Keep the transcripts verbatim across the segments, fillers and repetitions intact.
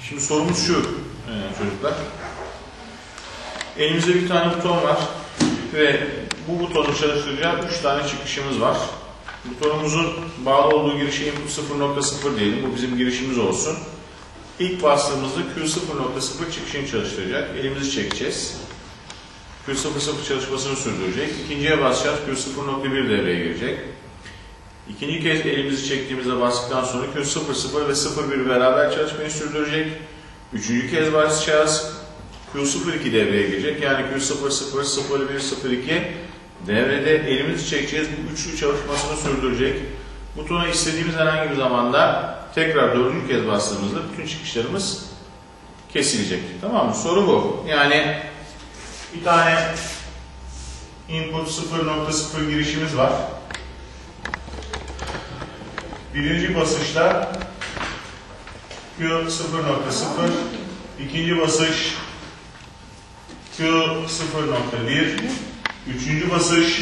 Şimdi sorumuz şu e, çocuklar. Elimizde bir tane buton var ve bu butonu çalıştıracağı üç tane çıkışımız var. Butonumuzun bağlı olduğu girişe input sıfır nokta sıfır diyelim. Bu bizim girişimiz olsun. İlk bastığımızda Q sıfır nokta sıfır çıkışını çalıştıracak. Elimizi çekeceğiz. Q sıfır sıfır çalışmasını sürdürecek. İkinciye basacağız. Q sıfır nokta bir devreye girecek. İkinci kez elimizi çektiğimizde bastıktan sonra Q sıfır sıfır ve sıfır bir beraber çalışmayı sürdürecek. Üçüncü kez basacağız. Q sıfır iki devreye girecek. Yani Q sıfır sıfır, sıfır bir, sıfır iki devrede elimizi çekeceğiz. Bu üçlü çalışmasını sürdürecek. Butona istediğimiz herhangi bir zamanda tekrar dördüncü kez bastığımızda bütün çıkışlarımız kesilecek. Tamam mı? Soru bu. Yani bir tane input sıfır nokta sıfır girişimiz var. Birinci basışta Q sıfır nokta sıfır, ikinci basış Q sıfır nokta bir, üçüncü basış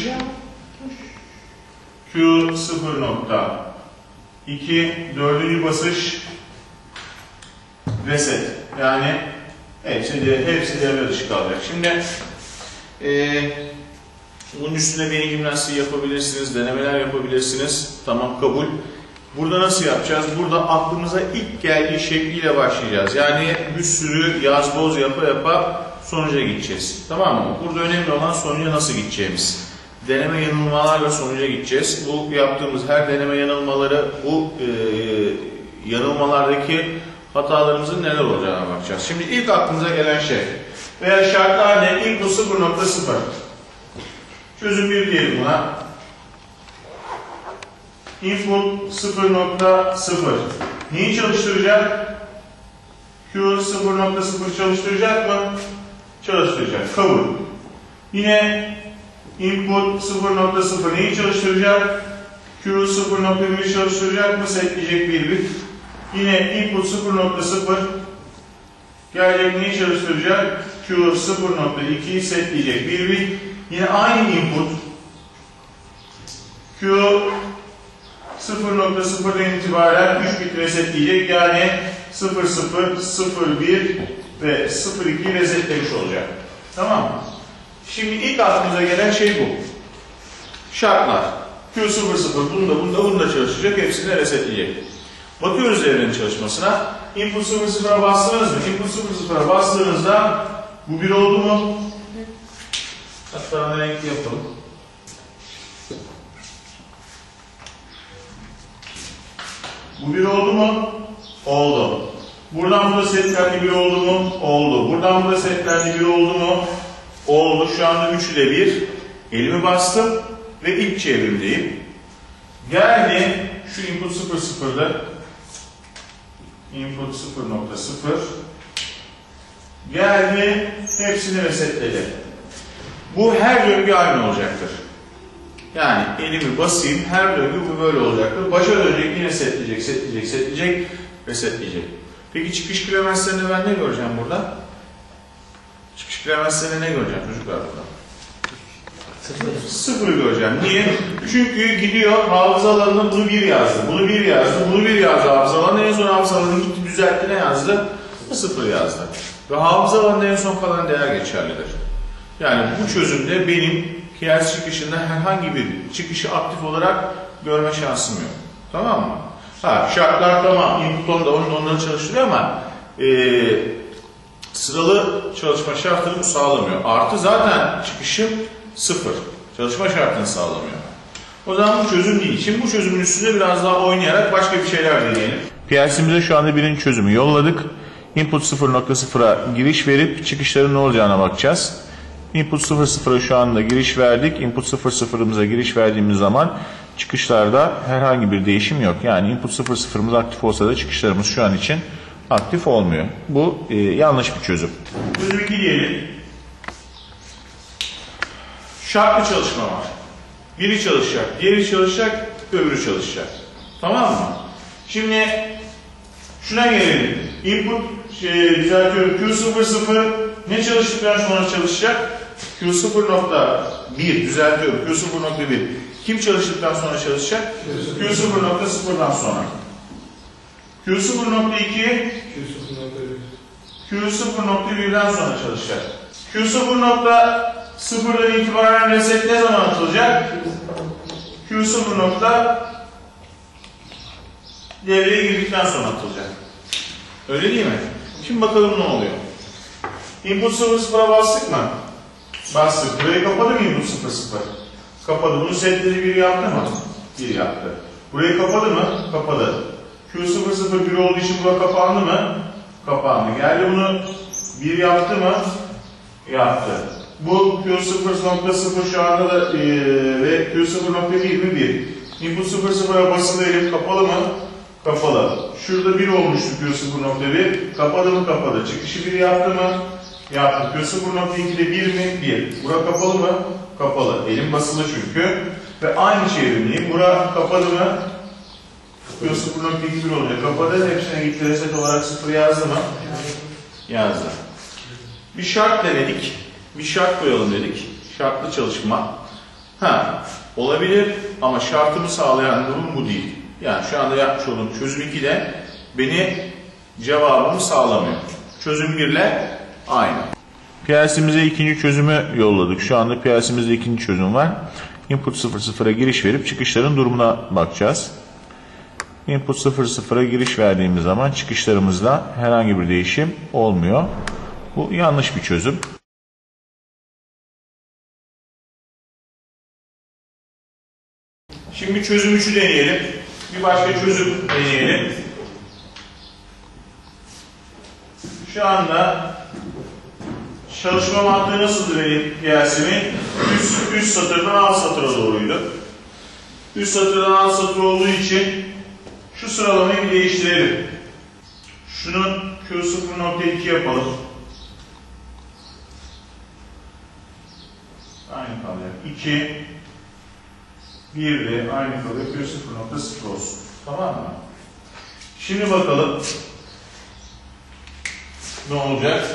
Q sıfır nokta iki, dördüncü basış reset. Yani hepsi, de, hepsi devre dışı kalacak. Şimdi e, bunun üstüne beyin jimnastiği yapabilirsiniz, denemeler yapabilirsiniz. Tamam, kabul. Burada nasıl yapacağız? Burada aklımıza ilk geldiği şekliyle başlayacağız. Yani bir sürü yaz boz yapa yapa sonuca gideceğiz. Tamam mı? Burada önemli olan sonuca nasıl gideceğimiz. Deneme yanılmalarla sonuca gideceğiz. Bu yaptığımız her deneme yanılmaları, bu e, yanılmalardaki hatalarımızın neler olacağına bakacağız. Şimdi ilk aklımıza gelen şey veya şartlar ne? Input sıfır nokta sıfır. Çözüm bir diyelim buna. Input sıfır nokta sıfır. Neyi çalıştıracak? Q sıfır nokta sıfır çalıştıracak mı? Çalıştıracak. Kabul. Yine input sıfır nokta sıfır neyi çalıştıracak? Q sıfır nokta bir çalıştıracak mı? Setleyecek bir bit. Yine input sıfır nokta sıfır gelecek neyi çalıştıracak? Q sıfır nokta ikiyi setleyecek bir bit. Yine aynı input Q sıfır nokta sıfır'dan itibaren üç bit resetleyecek. Yani sıfır sıfır, sıfır bir ve sıfır ikiyi resetlemiş olacak. Tamam mı? Şimdi ilk aklımıza gelen şey bu. Şartlar. Q sıfır sıfır bunda bunda bunda çalışacak. Hepsini resetleyecek. Bakıyoruz devrenin çalışmasına. Input sıfır sıfır'a bastınız mı? Input sıfır sıfır'a bastığınızda bu bir oldu mu? Hatta renkli yapalım. Bu bir oldu mu? Oldu. Buradan burada setlendi bir oldu mu? Oldu. Buradan burada setlendi bir oldu mu? Oldu. Şu anda üç ile bir. Elimi bastım ve ilk çevrimdeyim. Geldi şu input sıfır sıfır'da input sıfır nokta sıfır geldi. Hepsini resetledi. Bu her döngü aynı olacaktır. Yani elimi basayım, her döngü bu böyle olacaktır. Başa dönecek, yine setleyecek, setleyecek, setleyecek, resetleyecek. Peki çıkış kilometresinde ben ne göreceğim burada? Çıkış kilometresinde ne göreceğim çocuklar burada? Sıfır. Sıfır göreceğim. Niye? Çünkü gidiyor hafıza alanına bunu bir yazdı, bunu bir yazdı, bunu bir yazdı hafıza alanına. En son hafıza alanını gitti düzeltti, ne yazdı? Sıfır yazdı. Ve hafıza alanında en son kalan değer geçerlidir. Yani bu çözümde benim P L C çıkışında herhangi bir çıkışı aktif olarak görme şansım yok. Tamam mı? Ha, şartlar tamam. Input on da onun onları çalıştırıyor ama e, sıralı çalışma şartını bu sağlamıyor. Artı zaten çıkışım sıfır. Çalışma şartını sağlamıyor. O zaman bu çözüm değil. Şimdi bu çözümün üstünde biraz daha oynayarak başka bir şeyler deneyelim. P L C'mize şu anda birinci çözümü yolladık. Input sıfır nokta sıfır'a giriş verip çıkışların ne olacağına bakacağız. Input sıfır sıfır'a şu anda giriş verdik. Input sıfır sıfır'ımıza giriş verdiğimiz zaman çıkışlarda herhangi bir değişim yok. Yani input sıfır sıfır'ımız aktif olsa da çıkışlarımız şu an için aktif olmuyor. Bu e, yanlış bir çözüm. Çözüm iki diyelim. Şartlı çalışma var. Biri çalışacak, diğeri çalışacak, öbürü çalışacak. Tamam mı? Şimdi şuna gelelim. Input şey, düzeltiyorum. Q sıfır sıfır ne çalıştıktan sonra çalışacak? Q sıfır nokta bir düzeltiyorum. Q sıfır nokta bir kim çalıştıktan sonra çalışacak? Q sıfır nokta sıfır'dan sonra. Q sıfır nokta iki Q sıfır nokta birden sonra çalışacak. Q sıfır nokta sıfırdan itibaren reset ne zaman atılacak? Q sıfır nokta devreye girdikten sonra atılacak. Öyle değil mi? Şimdi bakalım ne oluyor. Input sıfır sıfıra bastık mı? Bastık. Burayı kapadı mı input sıfır sıfır? Kapadı. Bunu setleri bir yaptı mı? bir yaptı. Burayı kapadı mı? Kapadı. Q sıfır sıfır bir olduğu için bura kapandı mı? Kapandı. Geldi bunu bir yaptı mı? Yaptı. Bu Q sıfır nokta sıfır şu anda da e, ve Q sıfır nokta bir mi? bir. Input sıfır sıfıra basılı elim kapalı mı? Kapalı. Şurada bir olmuştu Q sıfır nokta bir. Kapadı mı? Kapadı. Çıkışı bir yaptı mı? Yaptı. Q sıfır nokta iki'de bir mi? bir. Bura kapalı mı? Kapalı. Elim basılı çünkü. Ve aynı çevrimliyim. Bura kapalı mı? Q sıfır nokta iki bir olacak. Kapadı. Hepsine gitti. Reset olarak sıfır yazdı mı? Yazdı. Bir şart denedik. Bir şart koyalım dedik. Şartlı çalışma. Ha, olabilir ama şartımı sağlayan durum bu değil. Yani şu anda yapmış olduğum çözüm iki'de beni cevabımı sağlamıyor. Çözüm bir ile aynı. P L C'mize ikinci çözümü yolladık. Şu anda P L C'mizde ikinci çözüm var. Input sıfır sıfıra giriş verip çıkışların durumuna bakacağız. Input sıfır sıfıra giriş verdiğimiz zaman çıkışlarımızda herhangi bir değişim olmuyor. Bu yanlış bir çözüm. Şimdi çözüm üç'ü deneyelim. Bir başka çözüm deneyelim. Şu anda çalışma mantığı nasıldı benim P L C'min? Üst, üst satırdan alt satıra doğruydu. Üst satırdan alt satır olduğu için şu sıralamayı bir değiştirelim. Şunun Q sıfır nokta iki yapalım. Aynı kalacak. iki bir de aynı kalıyor. Q sıfır nokta sıfır olsun. Tamam mı? Şimdi bakalım ne olacak?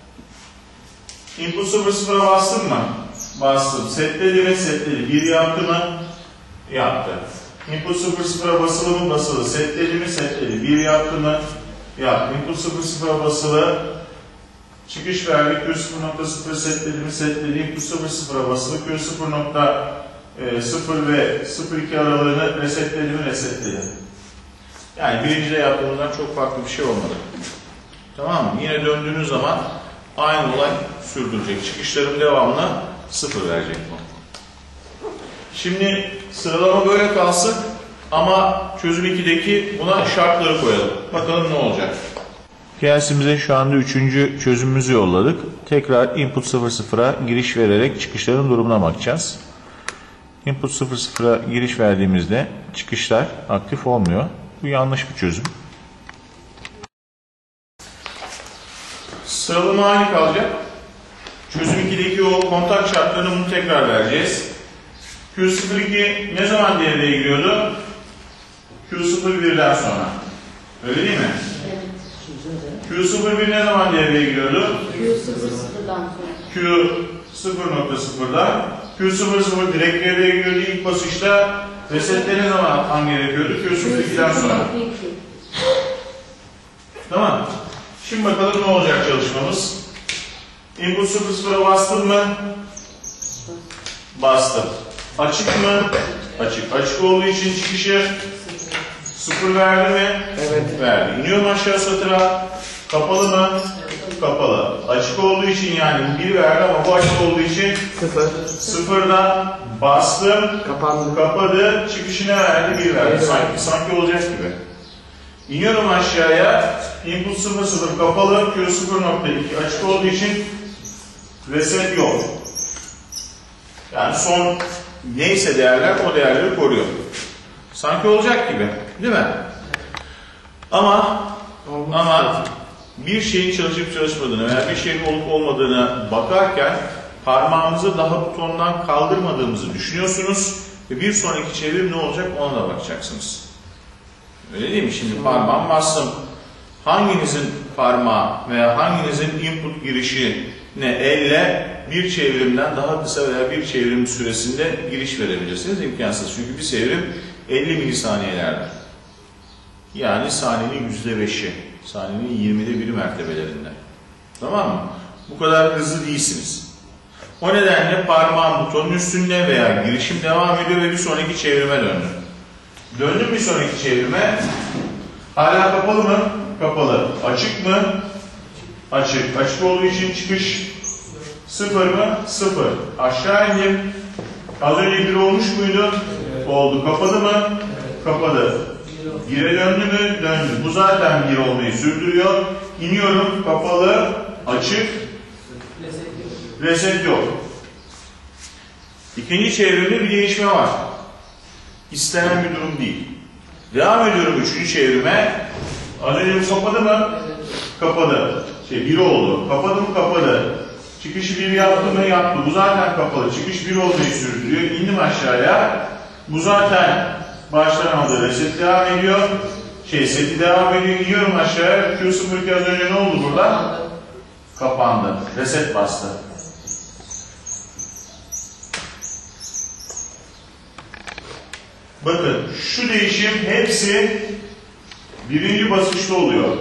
Input sıfır sıfıra bastım mı? Bastım. Setledi ve setledi. bir yaptı mı? Yaptı. Input sıfır sıfıra basılı mı? Basılı. Setledi mi? Setledi. bir yaptı mı? Yaptı. Input sıfır sıfıra basılı. Çıkış verdik. Q sıfır nokta sıfır setledi mi? Setledi. Input sıfır sıfıra basılı. Q sıfır nokta sıfır ve sıfır iki aralığını resetledi mi? Resetledi. Yani birincide yaptığımızdan çok farklı bir şey olmadı. Tamam mı? Yine döndüğünüz zaman aynı olay sürdürecek. Çıkışlarım devamlı sıfır verecek bu. Şimdi sıralama böyle kalsın ama çözüm iki'deki buna şartları koyalım. Bakalım ne olacak. P L C'mize şu anda üçüncü çözümümüzü yolladık. Tekrar input sıfır sıfıra giriş vererek çıkışların durumuna bakacağız. Input sıfır sıfıra giriş verdiğimizde çıkışlar aktif olmuyor. Bu yanlış bir çözüm. Sıralama aynı kalacak. Çözüm iki'deki o kontak şartlarını bunu tekrar vereceğiz. Q sıfır iki ne zaman devreye giriyordu? Q sıfır bir'den sonra. Öyle değil mi? Evet. Q sıfır bir ne zaman devreye giriyordu? Q sıfır sıfır'dan sonra. Q sıfır nokta sıfır'dan. Q sıfır sıfır direkt devreye giriyordu. İlk basışta resette ne zaman atman gerekiyordu? Q sıfır iki'den sonra. Tamam. Şimdi bakalım ne olacak çalışmamız. Input sıfır sıfıra bastım mı? Bastım. Açık mı? Açık. Açık olduğu için çıkışı sıfır verdi mi? Evet. Verdi. İniyorum aşağı satıra. Kapalı mı? Kapalı. Açık olduğu için yani bu bir verdi ama bu açık olduğu için sıfır. Sıfırdan bastım. Kapandı. Kapadı. Çıkışına verdi. bir verdi. Sanki, sanki olacak gibi. İniyorum aşağıya. Input sıfır sıfır kapalı. Q sıfır nokta iki açık olduğu için reset yok. Yani son neyse değerler o değerleri koruyor. Sanki olacak gibi. Değil mi? Ama ama bir şeyin çalışıp çalışmadığını veya bir şeyin olup olmadığını bakarken parmağımızı daha butondan kaldırmadığımızı düşünüyorsunuz ve bir sonraki çevrim ne olacak ona da bakacaksınız. Öyle değil mi? Şimdi parmağım bastım. Hanginizin parmağı veya hanginizin input girişine elle bir çevrimden daha kısa veya bir çevrim süresinde giriş verebilirsiniz. İmkansız. Çünkü bir çevrim elli milisaniyelerde. Yani saniyenin yüzde beşi. Saniyenin yirmide biri mertebelerinde. Tamam mı? Bu kadar hızlı değilsiniz. O nedenle parmağım butonun üstünde veya girişim devam ediyor ve bir sonraki çevirime döndüm. Döndüm bir sonraki çevirime. Hala kapalı mı? Kapalı. Açık mı? Açık. Açık olduğu için çıkış sıfır mı? Sıfır. Aşağı indim. Az önce bir olmuş muydu? Oldu. Kapadı mı? Kapadı. Bire döndü mü? Döndü. Bu zaten bir olmayı sürdürüyor. İniyorum. Kapalı. Açık. Reset yok. İkinci çevrimde bir değişme var. İstenen bir durum değil. Devam ediyorum üçüncü çevrime. Az önce kapadı mı? Kapadı. Şey bir oldu. Kapadı mı? Kapadı. Çıkışı bir yaptı mı? Yaptı. Bu zaten kapalı. Çıkış bir olmayı sürdürüyor. İndim aşağıya. Bu zaten baştan aldı. Reset devam ediyor. Şey seti devam ediyor. İniyorum aşağıya. Q sıfır iki az önce ne oldu burada? Kapandı. Reset bastı. Bakın şu değişim hepsi birinci basışta oluyor.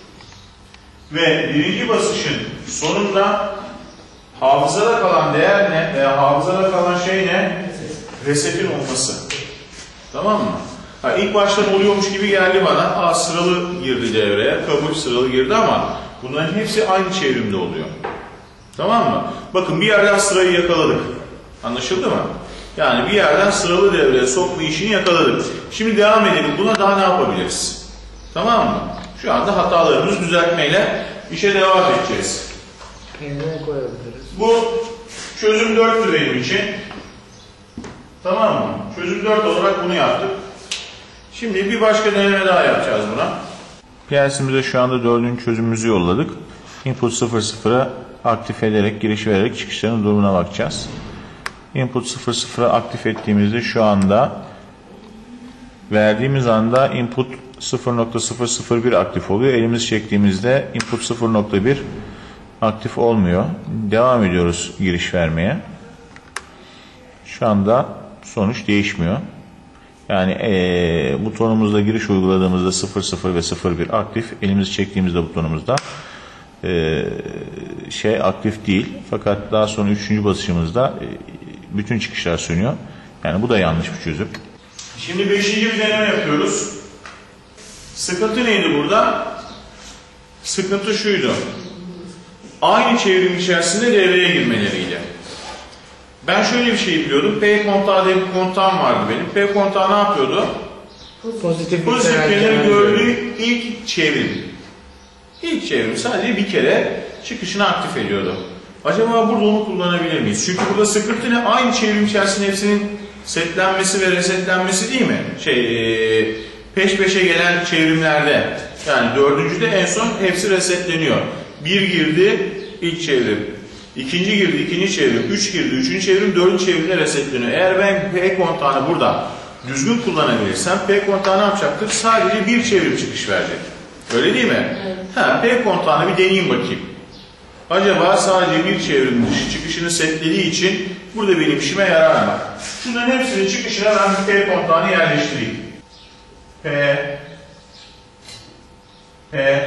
Ve birinci basışın sonunda hafızada kalan değer ne veya hafızada kalan şey ne? Resetin olması. Tamam mı? Ha, ilk baştan oluyormuş gibi geldi bana. Aa, sıralı girdi devreye. Kabul sıralı girdi ama bunların hepsi aynı çevrimde oluyor. Tamam mı? Bakın bir yerden sırayı yakaladık. Anlaşıldı mı? Yani bir yerden sıralı devreye sokma işini yakaladık. Şimdi devam edelim. Buna daha ne yapabiliriz? Tamam mı? Şu anda hatalarımızı düzeltmeyle işe devam edeceğiz. Yerine koyabiliriz. Bu çözüm dörttü benim için. Tamam mı? Çözüm dört olarak bunu yaptık. Şimdi bir başka deneme daha yapacağız buna. P L C'mize şu anda dördüncü çözümümüzü yolladık. Input sıfır sıfıra aktif ederek, giriş vererek çıkışların durumuna bakacağız. Input sıfır sıfıra aktif ettiğimizde şu anda verdiğimiz anda input sıfır nokta sıfır sıfır bir aktif oluyor. Elimizi çektiğimizde input sıfır nokta bir aktif olmuyor. Devam ediyoruz giriş vermeye. Şu anda sonuç değişmiyor. Yani ee, butonumuzda giriş uyguladığımızda sıfır sıfır ve sıfır bir aktif. Elimizi çektiğimizde butonumuzda ee, şey aktif değil. Fakat daha sonra üçüncü basışımızda ee, bütün çıkışlar sönüyor. Yani bu da yanlış bir çözüm. Şimdi beşinci bir deneme yapıyoruz. Sıkıntı neydi burada? Sıkıntı şuydu. Aynı çevrim içerisinde devreye girmeleriydi. Ben şöyle bir şey biliyordum. P kontağı diye bir kontağım vardı benim. P kontağı ne yapıyordu? Pozitif Pozitifleri gördüğü ilk çevrim. İlk çevrim sadece bir kere çıkışını aktif ediyordu. Acaba burada onu kullanabilir miyiz? Çünkü burada sıkıntı ne? Aynı çevrim içerisinde hepsinin setlenmesi ve resetlenmesi değil mi? Şey, peş peşe gelen çevrimlerde. Yani dördüncüde en son hepsi resetleniyor. Bir girdi, ilk çevrim. İkinci girdi, ikinci çevrim. Üç girdi, üçüncü çevrim, dördüncü çevrimde resetleniyor. Eğer ben P kontağını burada düzgün kullanabilirsem P kontağı ne yapacaktır? Sadece bir çevrim çıkış verecek. Öyle değil mi? Evet. Ha, P kontağını bir deneyeyim bakayım. Acaba sadece bir çevrim dışı çıkışını setlediği için burada benim işime yarar mı? Şunların hepsinin çıkışına ben bir P kontağını yerleştireyim. P P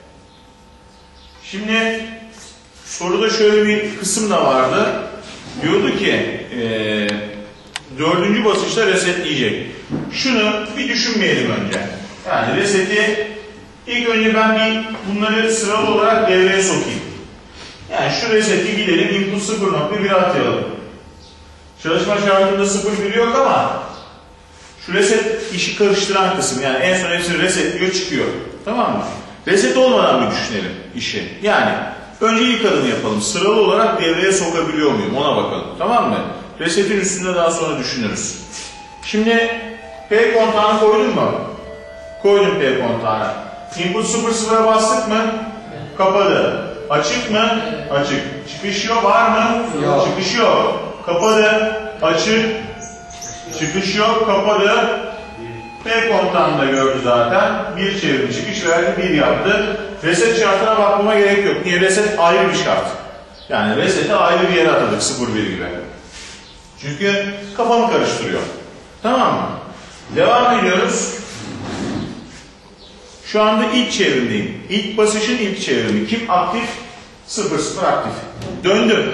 Şimdi soruda şöyle bir kısım da vardı. Diyordu ki e, dördüncü basışta resetleyecek. Şunu bir düşünmeyelim önce. Yani reseti ilk önce ben bir bunları sıralı olarak devreye sokayım. Yani şu reseti gidelim input sıfır nokta bir'e atayalım. Çalışma şartında sıfır bir yok ama şu reset işi karıştıran kısım. Yani en son hepsini resetliyor çıkıyor. Tamam mı? Reset olmadan bir düşünelim işi. Yani önce ilk adımı yapalım. Sıralı olarak devreye sokabiliyor muyum? Ona bakalım. Tamam mı? Resetin üstünde daha sonra düşünürüz. Şimdi P kontağını koydun mu? Koydum P kontağını. Input sıfır sıfıra bastık mı? Kapadı. Açık mı? Açık. Çıkış yok. Var mı? Yok. Çıkış yok. Kapadı. Açık. Çıkış yok. Kapadı. P kontağını da gördü zaten. Bir çevrim çıkış verdi. Bir yaptı. Reset şartına bakmama gerek yok. Niye? Reset ayrı bir şart. Yani reseti ayrı bir yere atadık. sıfır bir gibi. Çünkü kafamı karıştırıyor. Tamam mı? Devam ediyoruz. Şu anda ilk çevrimdeyim. İlk basışın ilk çevrimi. Kim aktif? sıfır sıfır aktif. Döndüm.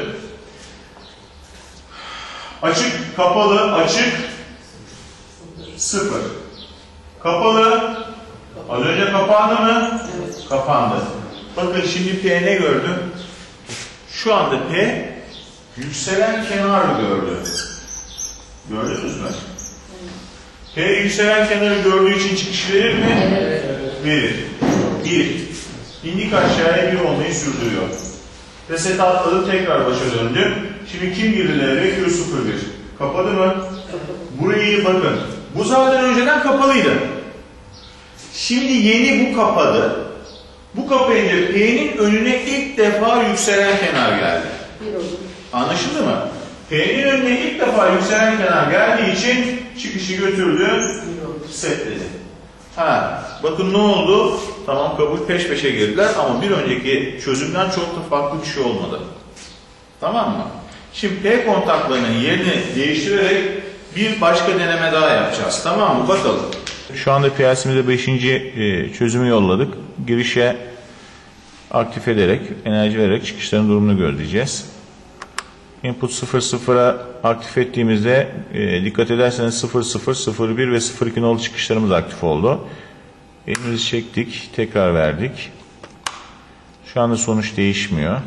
Açık, kapalı, açık, sıfır. Kapalı, az önce kapandı mı? Evet. Kapandı. Bakın şimdi P ne gördüm? Şu anda P yükselen kenar gördü. Gördünüz mü? P yükselen kenarı gördüğü için çıkış verir mi? Evet. Verir. bir. İndik aşağıya bir olmayı sürdürüyor. Reset atladım, tekrar başa döndüm. Şimdi kim girdi devreye? Q sıfır bir. Kapadı mı? Burayı bakın. Bu zaten önceden kapalıydı. Şimdi yeni bu kapadı. Bu kapayınca P'nin önüne ilk defa yükselen kenar geldi. Bir olur. Anlaşıldı mı? P'nin önüne ilk defa yükselen kenar geldiği için çıkışı götürdü, setledi. Ha, bakın ne oldu? Tamam, kabul, peş peşe girdiler ama bir önceki çözümden çok da farklı bir şey olmadı. Tamam mı? Şimdi P kontaklarının yerini değiştirerek bir başka deneme daha yapacağız. Tamam mı? Bakalım. Şu anda P L C'mize beşinci çözümü yolladık. Girişe aktif ederek, enerji vererek çıkışların durumunu gözleyeceğiz. Input sıfır sıfıra aktif ettiğimizde e, dikkat ederseniz sıfır sıfır, sıfır bir ve sıfır iki nolu çıkışlarımız aktif oldu. Elimizi çektik, tekrar verdik. Şu anda sonuç değişmiyor.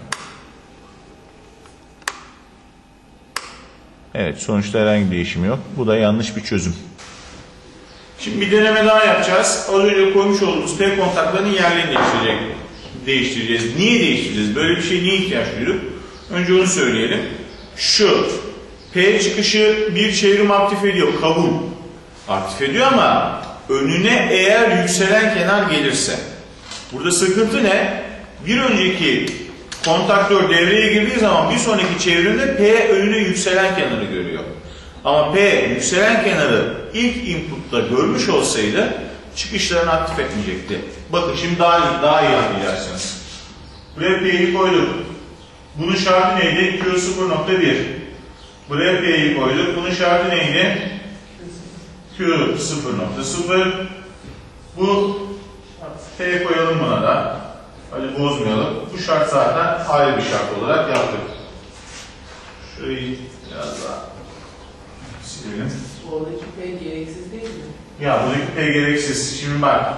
Evet, sonuçta herhangi bir değişim yok. Bu da yanlış bir çözüm. Şimdi bir deneme daha yapacağız. Az önce koymuş olduğumuz P kontaklarının yerlerini değiştirecek, değiştireceğiz. Niye değiştireceğiz? Böyle bir şeye niye ihtiyaç duyduk? Önce onu söyleyelim. Şu, P çıkışı bir çevrim aktif ediyor, kabul. Aktif ediyor ama önüne eğer yükselen kenar gelirse. Burada sıkıntı ne? Bir önceki kontaktör devreye girdiği zaman bir sonraki çevrimde P önüne yükselen kenarı görüyor. Ama P yükselen kenarı ilk input'ta görmüş olsaydı çıkışlarını aktif etmeyecekti. Bakın şimdi daha iyi, daha iyi anlayacaksınız. Buraya P'yi koyduk. Bunun şartı neydi? Q sıfır nokta bir. Buraya P'yi koyduk. Bunun şartı neydi? Q sıfır nokta sıfır. Bu P koyalım buna da. Hadi bozmayalım. Bu şart zaten ayrı bir şart olarak yaptık. Şurayı biraz daha silelim. Oradaki P gereksiz değil mi? Ya buradaki P gereksiz. Şimdi bak.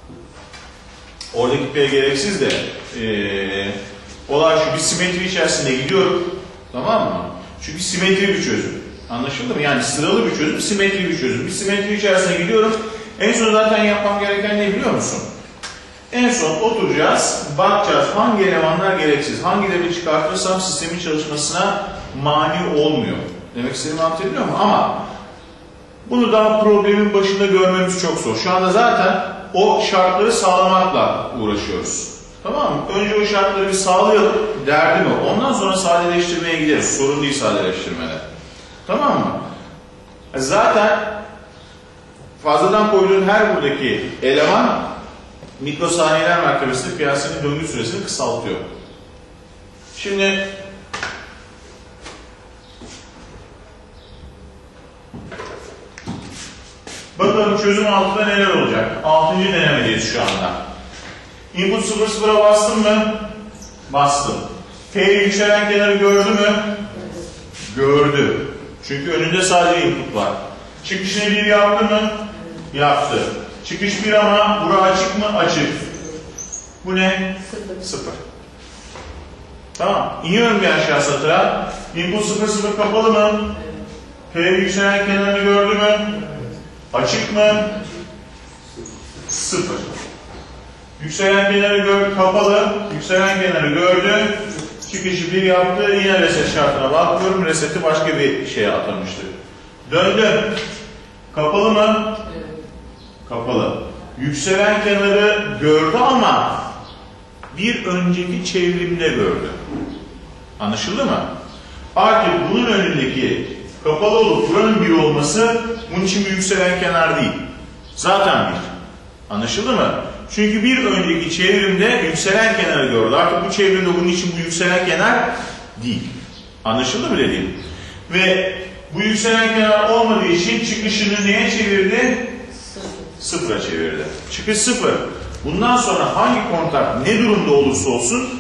Oradaki P gereksiz de ee, olay şu, bir simetri içerisinde gidiyorum. Tamam mı? Çünkü simetri bir çözüm. Anlaşıldı mı? Yani sıralı bir çözüm, simetri bir çözüm. Bir simetri içerisine gidiyorum. En son zaten yapmam gereken ne biliyor musun? En son oturacağız, bakacağız hangi elemanlar gereksiz, hangilerini çıkartırsam sistemin çalışmasına mani olmuyor. Demek istediğimi anlatabiliyor muyum? Ama bunu daha problemin başında görmemiz çok zor. Şu anda zaten o şartları sağlamakla uğraşıyoruz. Tamam mı? Önce o şartları bir sağlayalım, derdi mi? Ondan sonra sadeleştirmeye gideriz. Sorun değil sadeleştirmede. Tamam mı? Zaten fazladan koyduğun her buradaki eleman mikrosaniyeler mertebesinde piyasanın döngü süresini kısaltıyor. Şimdi bakalım çözüm altında neler olacak? Altıncı denemedeyiz şu anda. Input sıfır sıfıra bastım mı? Bastım. P yükselen kenarı gördü mü? Gördü. Çünkü önünde sadece input var. Çıkışını bir yaptı mı? Yaptı. Çıkış bir ama bura açık mı? Açık. Bu ne? Sıfır. Sıfır. Tamam. İniyorum bir aşağı satıra. Input sıfır sıfır kapalı mı? P yükselen kenarını gördü mü? Açık mı? Sıfır. Yükselen kenarı gördü, kapalı. Yükselen kenarı gördü. Çıkışı bir yaptı. Yine reset şartına bakıyorum. Reseti başka bir şeye atamıştı. Döndüm. Kapalı mı? Kapalı. Yükselen kenarı gördü ama bir önceki çevrimde gördü. Anlaşıldı mı? Artık bunun önündeki kapalı olup buranın bir olması bunun için bir yükselen kenar değil. Zaten bir. Anlaşıldı mı? Çünkü bir önceki çevrimde yükselen kenarı gördü. Artık bu çevrimde bunun için bu yükselen kenar değil. Anlaşıldı mı dediğim? Ve bu yükselen kenar olmadığı için çıkışını neye çevirdi? Sıfıra çevirdi. Çıkış sıfır. Bundan sonra hangi kontak ne durumda olursa olsun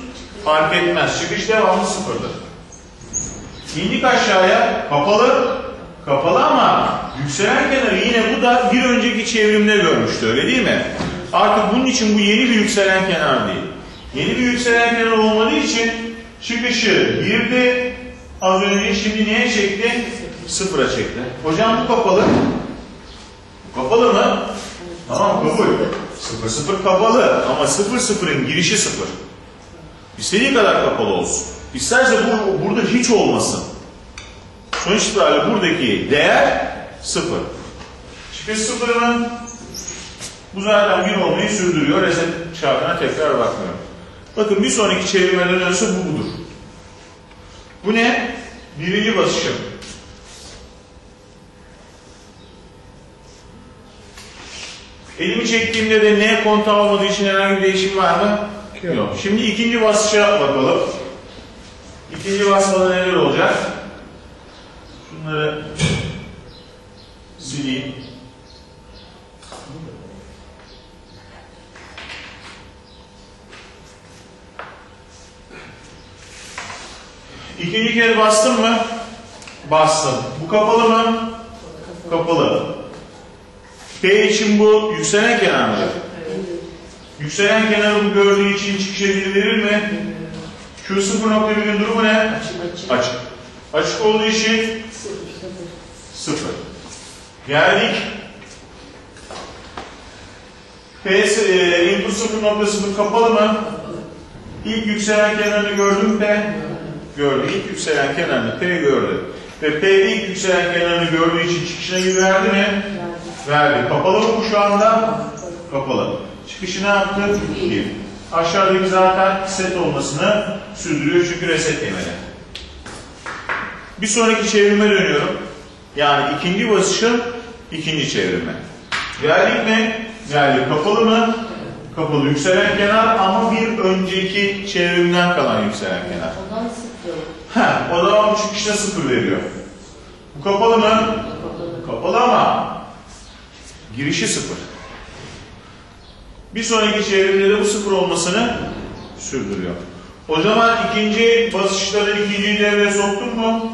fark etmez. Çıkış devamlı sıfırdır. İndik aşağıya, kapalı, kapalı ama yükselen kenarı yine bu da bir önceki çevrimde görmüştü, öyle değil mi? Artık bunun için bu yeni bir yükselen kenar değil. Yeni bir yükselen kenar olmadığı için çıkışı birde az önce, şimdi neye çekti? Sıfıra çekti. Hocam bu kapalı. Bu kapalı mı? Tamam, kabul. Sıfır sıfır kapalı ama sıfır sıfırın girişi sıfır. İstediği kadar kapalı olsun. İsterse bu, burada hiç olmasın. Sonuç itibariyle buradaki değer sıfır. Çıkış sıfır mı? Bu zaten bir olmayı sürdürüyor. Reset çarkına tekrar bakmıyorum. Bakın bir sonraki çevirmeden önce bu budur. Bu ne? Birinci basışım. Elimi çektiğimde de N kontağı olmadığı için herhangi bir değişim var mı? Yok. Yok. Şimdi ikinci basışa bakalım. İkinci basmada neler olacak? Şunları sileyim. İkinci kere bastım mı? Bastım. Bu kapalı mı? Kapalı. P için bu yükselen kenar mı? Evet. Yükselen kenarı bu gördüğü için çıkışa bir verir mi? Q sıfır nokta bir'in durumu ne? Açık. Açık. Açık olduğu için Sıfır. Sıfır. sıfır. Geldik. P e, input sıfır nokta sıfır kapalı mı? İlk yükselen kenarını gördün mü P? Gördü. İlk yükselen kenarını P gördü. Ve P ilk yükselen kenarını gördüğü için çıkışına bir verdi mi? Verdi. Verdi. Kapalı mı bu şu anda? Kapalı. Çıkışı ne yaptı? bir. Aşağıdaki zaten set olmasını sürdürüyor çünkü reset yemeli. Bir sonraki çevirime dönüyorum. Yani ikinci basışın ikinci çevirme. Geldik mi? Geldik. Kapalı mı? Kapalı. Yükselen kenar ama bir önceki çevrimden kalan yükselen kenar. Ondan sıfır. Heh, o zaman bu çıkışta sıfır veriyor. Bu kapalı mı? Kapalı. Kapalı ama girişi sıfır. Bir sonraki çevrimde de bu sıfır olmasını sürdürüyor. O zaman ikinci basışları ikinciyi devreye soktun mu?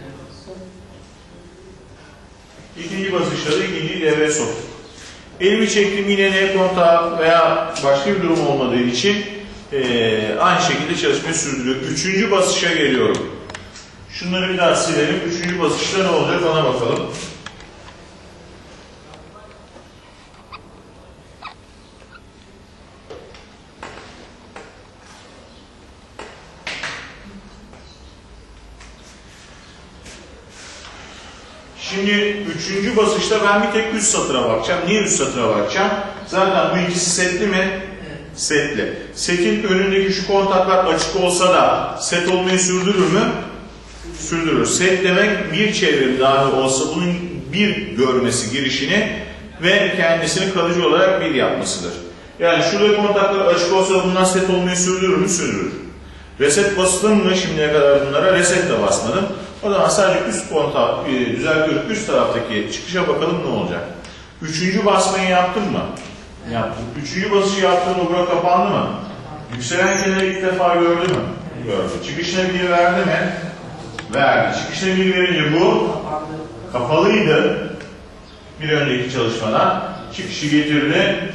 İkinci basışları ikinciyi devreye soktuk. Elimi çektim, yine N kontağı veya başka bir durum olmadığı için ee, aynı şekilde çalışmayı sürdürüyor. Üçüncü basışa geliyorum. Şunları bir daha silelim. Üçüncü basışta ne olacak ona bakalım. Şimdi üçüncü basışta ben bir tek üst satıra bakacağım. Niye üst satıra bakacağım? Zaten bu ikisi setli mi? Setli. Setin önündeki şu kontaklar açık olsa da set olmayı sürdürür mü? Sürdürür. Set demek bir çevrim dahi olsa bunun bir görmesi girişini ve kendisini kalıcı olarak bir yapmasıdır. Yani şurada kontaklar açık olsa bunlar set olmayı sürdürür mü? Sürdürür. Reset basılır mı şimdiye kadar bunlara? Reset de basmadım. O zaman sadece üst kontağı düzeltiyoruz. Üst taraftaki çıkışa bakalım ne olacak. Üçüncü basmayı yaptın mı? Yaptım. Üçüncü basışı yaptığında bura kapandı mı? Yükselen kenarı ilk defa gördü mü? Gördü. Çıkışına bir verdi mi? Verdi. Çıkışına bir verince bu kapalıydı. Bir önceki çalışmadan çıkışı getirdi.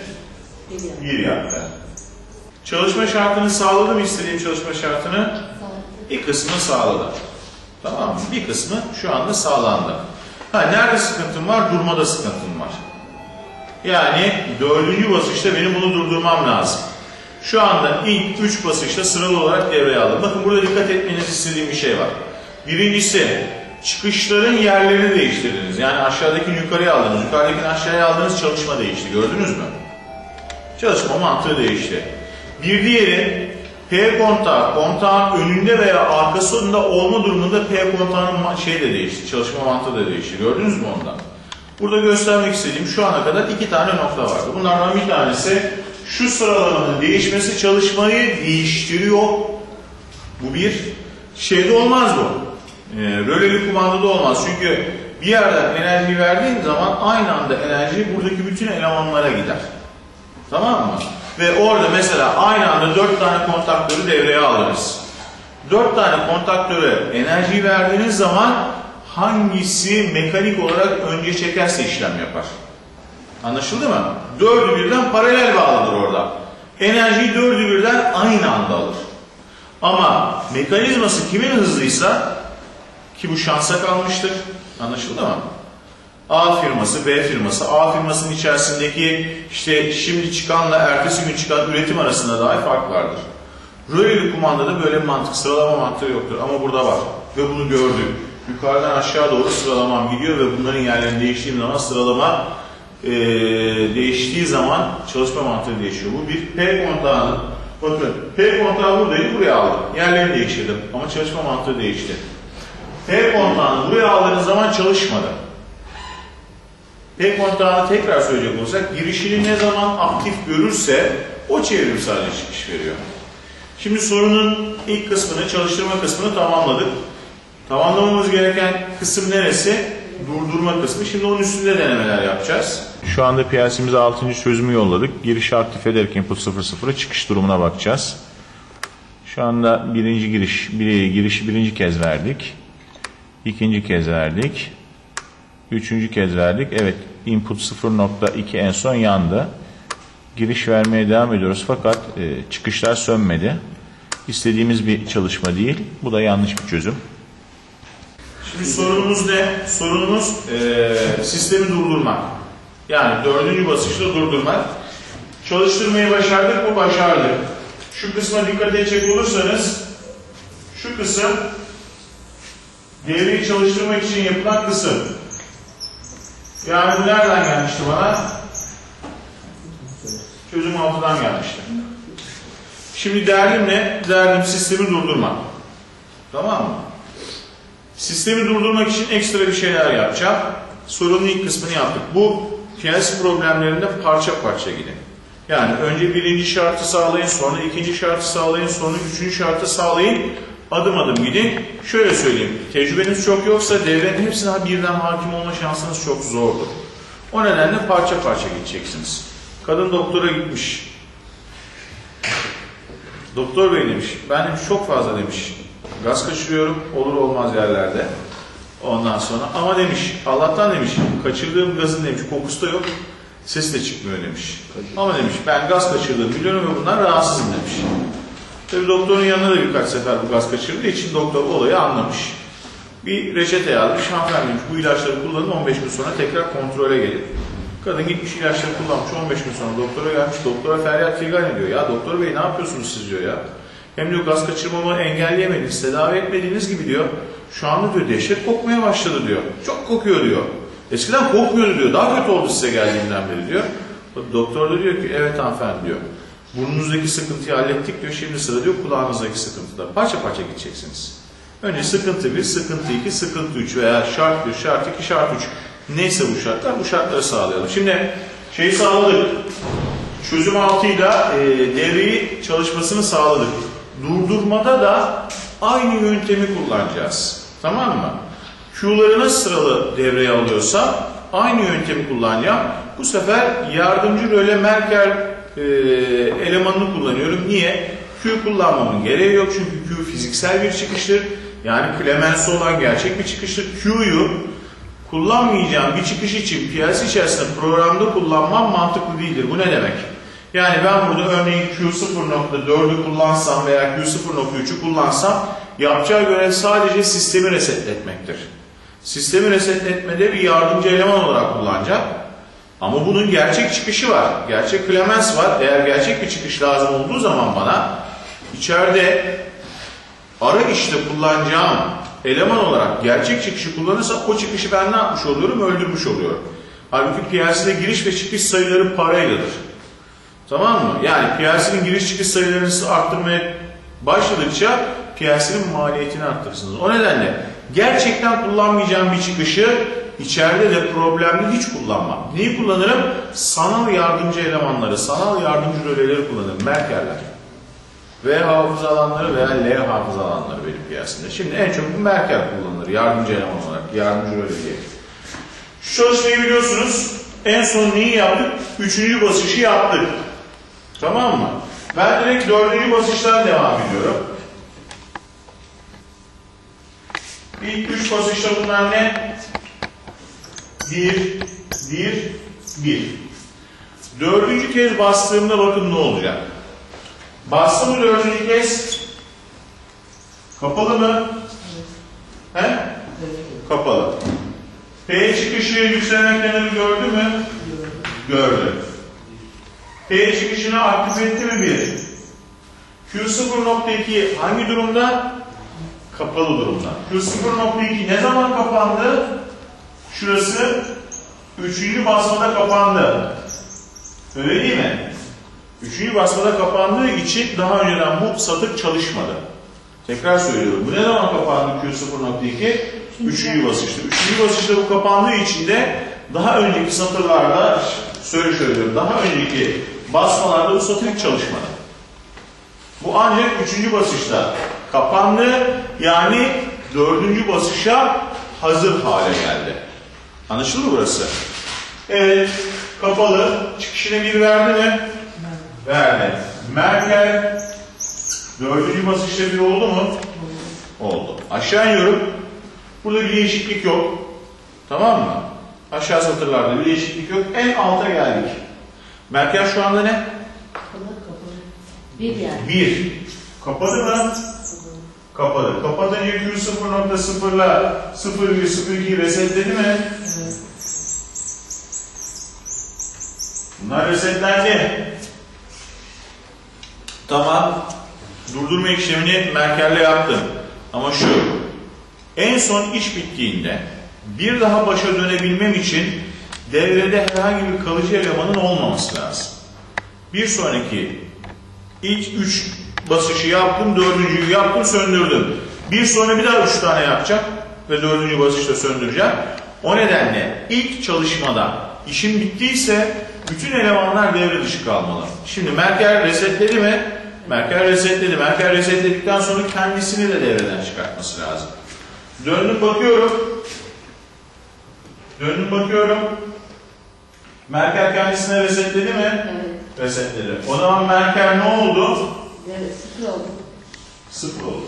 Bir yaptı. Çalışma şartını sağladı mı istediğim çalışma şartını? Bir kısmını sağladı. Tamam mı? Bir kısmı şu anda sağlandı. Ha, nerede sıkıntım var? Durmada sıkıntım var. Yani dördüncü basışta benim bunu durdurmam lazım. Şu anda ilk üç basışta sıralı olarak devreye aldım. Bakın burada dikkat etmenizi istediğim bir şey var. Birincisi, çıkışların yerlerini değiştirdiniz. Yani aşağıdakini yukarıya aldınız, yukarıdakini aşağıya aldınız, çalışma değişti. Gördünüz mü? Çalışma mantığı değişti. Bir diğeri, P kontağı, kontağın önünde veya arkasında olma durumunda P kontağının şey de değişti, çalışma mantığı da değişti. Gördünüz mü ondan? Burada göstermek istediğim şu ana kadar iki tane nokta vardı. Bunlardan bir tanesi şu sıralamanın değişmesi çalışmayı değiştiriyor. Bu bir şeyde olmaz bu. E, röleli kumandada olmaz. Çünkü bir yerden enerji verdiğin zaman aynı anda enerji buradaki bütün elemanlara gider. Tamam mı? ve orada mesela aynı anda dört tane kontaktörü devreye aldınız. dört tane kontaktöre enerji verdiğiniz zaman hangisi mekanik olarak önce çekerse işlem yapar. Anlaşıldı mı? Dördü birden paralel bağlıdır orada. Enerjiyi dördü birden aynı anda alır. Ama mekanizması kimin hızlıysa, ki bu şansa kalmıştır. Anlaşıldı mı? A firması, B firması, A firmasının içerisindeki işte şimdi çıkanla ertesi gün çıkan üretim arasında dahi fark vardır. Röleli kumandada böyle bir mantık, sıralama mantığı yoktur ama burada var ve bunu gördük. Yukarıdan aşağı doğru sıralamam gidiyor ve bunların yerlerini değiştiği zaman sıralama e, değiştiği zaman çalışma mantığı değişiyor. Bu bir P kontağının, bakın P kontağı buradaydı, buraya aldım. Yerlerini değiştirdim ama çalışma mantığı değişti. P kontağını buraya aldığınız zaman çalışmadı. P kontağını tekrar söyleyecek olursak, girişini ne zaman aktif görürse o çevrimsel çıkış veriyor. Şimdi sorunun ilk kısmını, çalıştırma kısmını tamamladık. Tamamlamamız gereken kısım neresi? Durdurma kısmı. Şimdi onun üstünde denemeler yapacağız. Şu anda P L C'mize altıncı çözümü yolladık. Girişi aktif ederek input sıfır sıfıra çıkış durumuna bakacağız. Şu anda birinci giriş, bir, girişi birinci kez verdik. İkinci kez verdik. Üçüncü kez verdik. Evet, input sıfır nokta iki en son yandı. Giriş vermeye devam ediyoruz fakat e, çıkışlar sönmedi. İstediğimiz bir çalışma değil. Bu da yanlış bir çözüm. Şimdi sorunumuz ne? Sorunumuz e, sistemi durdurmak. Yani dördüncü basışta durdurmak. Çalıştırmayı başardık mı? Başardık. Şu kısma dikkat edecek olursanız şu kısım devreyi çalıştırmak için yapılan kısım. Yani bu nereden gelmişti bana? Çözüm altıdan gelmişti. Şimdi derdim ne? Derdim sistemi durdurmak. Tamam mı? Sistemi durdurmak için ekstra bir şeyler yapacağım. Sorunun ilk kısmını yaptık. Bu P L C problemlerinde parça parça gidin. Yani önce birinci şartı sağlayın, sonra ikinci şartı sağlayın, sonra üçüncü şartı sağlayın. Adım adım gidin. Şöyle söyleyeyim. Tecrübeniz çok yoksa devrenin hepsine birden hakim olma şansınız çok zordur. O nedenle parça parça gideceksiniz. Kadın doktora gitmiş. Doktor bey demiş, ben demiş çok fazla demiş, gaz kaçırıyorum, olur olmaz yerlerde. Ondan sonra ama demiş, Allah'tan demiş, kaçırdığım gazın demiş, kokusu da yok, sesi de çıkmıyor demiş. Ama demiş, ben gaz kaçırdığımı biliyorum ve bundan rahatsızım demiş. Tabii doktorun yanına da birkaç sefer bu gaz kaçırdığı için doktor olayı anlamış. Bir reçete yazmış, hanımefendi demiş, bu ilaçları kullanın, on beş gün sonra tekrar kontrole gelin. Kadın gitmiş ilaçları kullanmış, on beş gün sonra doktora gelmiş, doktora feryat figan ediyor. Ya doktor bey ne yapıyorsunuz siz diyor ya. Hem diyor gaz kaçırmamı engelleyemediniz, tedavi etmediğiniz gibi diyor. Şu anda diyor dehşet kokmaya başladı diyor. Çok kokuyor diyor. Eskiden kokmuyordu diyor, daha kötü oldu size geldiğinden beri diyor. Doktor da diyor ki evet hanımefendi diyor. Burnunuzdaki sıkıntıyı hallettik diyor, şimdi sıra diyor kulağınızdaki sıkıntıda. Parça parça gideceksiniz. Önce sıkıntı bir, sıkıntı iki, sıkıntı üç veya şart bir, şart iki, şart üç. Neyse bu şartlar, bu şartları sağlayalım. Şimdi şeyi sağladık. Çözüm altıyla e, devreyi çalışmasını sağladık. Durdurmada da aynı yöntemi kullanacağız. Tamam mı? Q'ları nasıl sıralı devreye alıyorsa aynı yöntemi kullanacağım. Bu sefer yardımcı röle Merkel e, elemanını kullanıyorum. Niye? Q kullanmamın gereği yok çünkü Q fiziksel bir çıkıştır. Yani klemensi olan gerçek bir çıkıştır. Q'yu kullanmayacağım bir çıkış için P L C içerisinde programda kullanmam mantıklı değildir. Bu ne demek? Yani ben burada örneğin Q sıfır nokta dördü kullansam veya Q sıfır nokta üçü kullansam yapacağı görev sadece sistemi resetletmektir. Sistemi resetletmede bir yardımcı eleman olarak kullanacak. Ama bunun gerçek çıkışı var. Gerçek klemens var. Eğer gerçek bir çıkış lazım olduğu zaman bana içeride ara işte kullanacağım eleman olarak gerçek çıkışı kullanırsam o çıkışı ben ne yapmış oluyorum? Öldürmüş oluyorum. Halbuki P L C'de giriş ve çıkış sayıları parayladır. Tamam mı? Yani P L C'nin giriş çıkış sayılarını arttırmaya başladıkça P L C'nin maliyetini arttırırsınız. O nedenle gerçekten kullanmayacağım bir çıkışı içeride de problemli hiç kullanmam. Neyi kullanırım? Sanal yardımcı elemanları, sanal yardımcı röleleri kullanırım. Merkerler. V hafıza alanları veya L hafıza alanları benim P L C'de. Şimdi en çok bu Merkel kullanılır. Yardımcı eleman olarak. Yardımcı röle diye. Şu çalışmayı biliyorsunuz. En son neyi yaptık? Üçüncü basışı yaptık. Tamam mı? Ben direkt dördüncü basıştan devam ediyorum. İlk üç basışta bunlar ne? Bir, bir, bir. Dördüncü kez bastığımda bakın ne olacak? Bastım mı dördüncü kez? Kapalı mı? He? Kapalı. P çıkışı yükselen kenarı gördü mü? Gördü. P çıkışını aktif etti mi bir? Q sıfır nokta iki hangi durumda? Kapalı durumda. Q sıfır nokta iki ne zaman kapandı? Şurası üçüncü basmada kapandı. Öyle değil mi? Üçüncü basmada kapandığı için daha önceden bu satır çalışmadı. Tekrar söylüyorum. Bu ne zaman kapandı Q sıfır nokta iki? Üçüncü basışta. Üçüncü basışta bu kapandığı için de daha önceki satırlarda söyle söylüyorum. Daha önceki basmalarda bu satır hiç çalışmadı. Bu ancak üçüncü basışta kapandı. Yani dördüncü basışa hazır hale geldi. Anlaşıldı mı burası? Evet. Kapalı. Çıkışına bir verdi mi? Verdi. Merkel dördüncü basışta bir oldu mu? Oldu. Aşağı iniyorum. Burada bir değişiklik yok. Tamam mı? Aşağı satırlarda bir değişiklik yok. En alta geldik. Merkel şu anda ne? Kapalı kapalı. Bir yani. Bir. Kapadı mı? Kapadı. Kapatınca Q sıfır nokta sıfır'la sıfır virgül sıfır iki'yi resetledi mi? Evet. Bunlar resetlendi. Tamam. Durdurma işlemini Merkel'le yaptım. Ama şu, en son iş bittiğinde bir daha başa dönebilmem için devrede herhangi bir kalıcı elemanın olmaması lazım. Bir sonraki ilk üç basışı yaptım, dördüncüyü yaptım, söndürdüm. Bir sonra bir daha üç tane yapacak ve dördüncü basışta söndüreceğim. O nedenle ilk çalışmada işim bittiyse bütün elemanlar devre dışı kalmalı. Şimdi Merkel resetledi mi? Merkel resetledi. Merkel resetledikten sonra kendisini de devreden çıkartması lazım. Döndüm bakıyorum. Döndüm bakıyorum. Merkel kendisine resetledi mi? Evet. Resetledi. O zaman Merkel ne oldu? Evet, sıfır oldu. Sıfır oldu.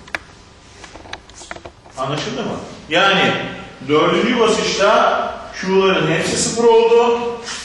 Anlaşıldı mı? Yani dördüncü basışta Q'ların hepsi sıfır oldu.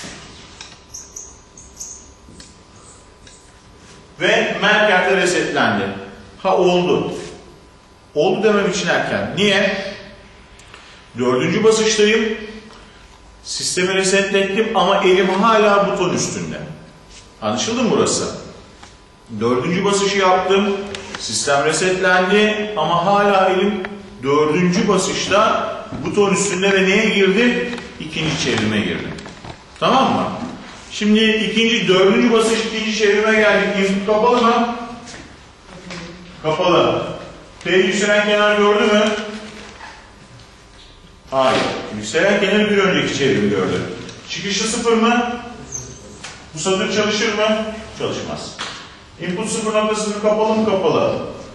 Ve Merkel de resetlendi. Ha oldu. Oldu demem için erken. Niye? Dördüncü basıştayım. Sistemi resetlettim ama elim hala buton üstünde. Anlaşıldı mı burası? Dördüncü basaşı yaptım. Sistem resetlendi ama hala elim dördüncü basışta buton üstünde ve neye girdim? İkinci çevrime girdim. Tamam mı? Şimdi ikinci, dördüncü basış ikinci çevrime geldik. İnput kapalı mı? Kapalı. P yükselen kenar gördü mü? Hayır. Yükselen kenar bir önceki çevrimi gördü. Çıkışı sıfır mı? Bu satır çalışır mı? Çalışmaz. Input sıfır nokta sıfır kapalı mı? Kapalı.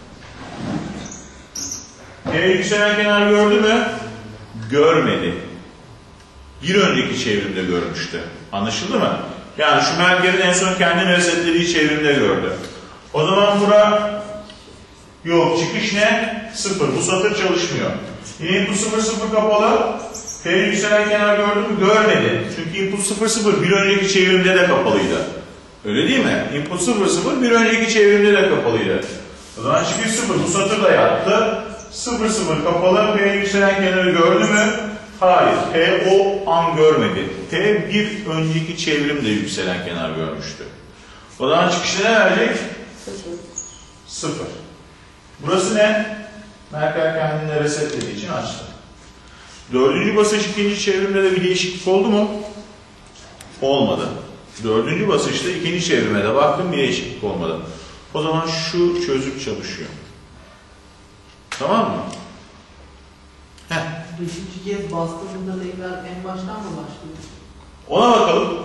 P yükselen kenar gördü mü? Görmedi. Bir önceki çevrimde görmüştü. Anlaşıldı mı? Yani şu Merkel'in en son kendini resetlediği çevrimde gördü. O zaman bura yok. Çıkış ne? Sıfır. Bu satır çalışmıyor. Yine input sıfır sıfır kapalı. P yükselen kenar gördü mü? Görmedi. Çünkü input sıfır sıfır bir önceki çevrimde de kapalıydı. Öyle değil mi? Input sıfır sıfır bir önceki çevrimde de kapalıydı. O zaman çıkış sıfır. Bu satır da yattı. sıfır sıfır kapalı. P yükselen kenarı gördü mü? Hayır. P o an görmedi. P bir önceki çevrimde yükselen kenar görmüştü. O zaman çıkışta ne verecek? Sıfır. Sıfır. Burası ne? Merkel kendini resetlediği için açtı. Dördüncü basış ikinci çevrimde de bir değişiklik oldu mu? Olmadı. Dördüncü basışta ikinci çevrime de baktım, bir değişiklik olmadı. O zaman şu çözüm çalışıyor. Tamam mı? Heh. Beşinci kez bastığında tekrar en baştan mı başlıyor? Ona bakalım.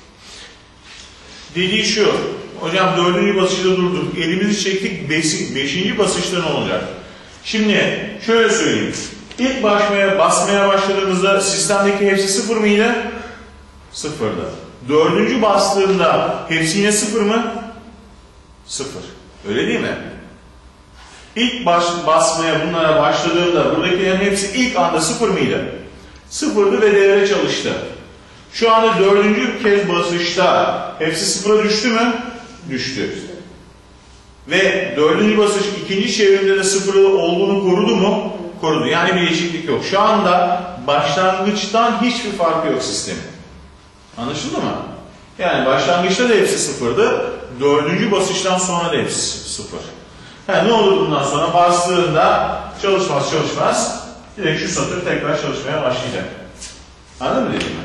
Dediği şu. Hocam dördüncü basışta durduk. Elimizi çektik. Beşi, beşinci basışta ne olacak? Şimdi şöyle söyleyeyim. İlk basmaya, basmaya başladığımızda sistemdeki hepsi sıfır mıydı? Sıfırdı. Dördüncü bastığımda hepsi yine sıfır mı? Sıfır. Öyle değil mi? İlk baş, basmaya bunlara başladığımda buradakilerin hepsi ilk anda sıfır mıydı? Sıfırdı ve devre çalıştı. Şu anda dördüncü kez basışta hepsi sıfıra düştü mü? Düştü. Ve dördüncü basış ikinci çevirimde de sıfır olduğunu korudu mu? Korudu. Yani bir değişiklik yok. Şu anda başlangıçtan hiçbir farkı yok sistemin. Anlaşıldı mı? Yani başlangıçta da hepsi sıfırdı. Dördüncü basıştan sonra da hepsi sıfır. Yani ne olur bundan sonra bastığında çalışmaz çalışmaz direkt şu satır tekrar çalışmaya başlayacak. Anladın mı dediğimi?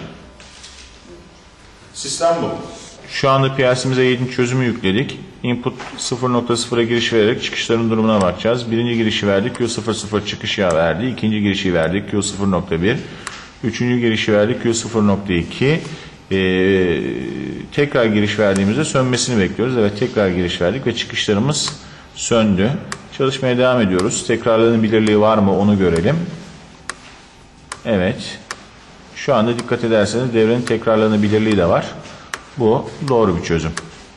Sistem bu. Şu anda P L C'mize yedinci çözümü yükledik. Input sıfır nokta sıfıra giriş vererek çıkışların durumuna bakacağız. Birinci girişi verdik. Q sıfır sıfır çıkış yağı verdi. İkinci girişi verdik. Q sıfır nokta bir. Üçüncü girişi verdik. Q sıfır nokta iki. Ee, tekrar giriş verdiğimizde sönmesini bekliyoruz. Evet, tekrar giriş verdik ve çıkışlarımız söndü. Çalışmaya devam ediyoruz. Tekrarlanabilirliği var mı onu görelim. Evet. Şu anda dikkat ederseniz devrenin tekrarlanabilirliği de var. Bu doğru bir çözüm.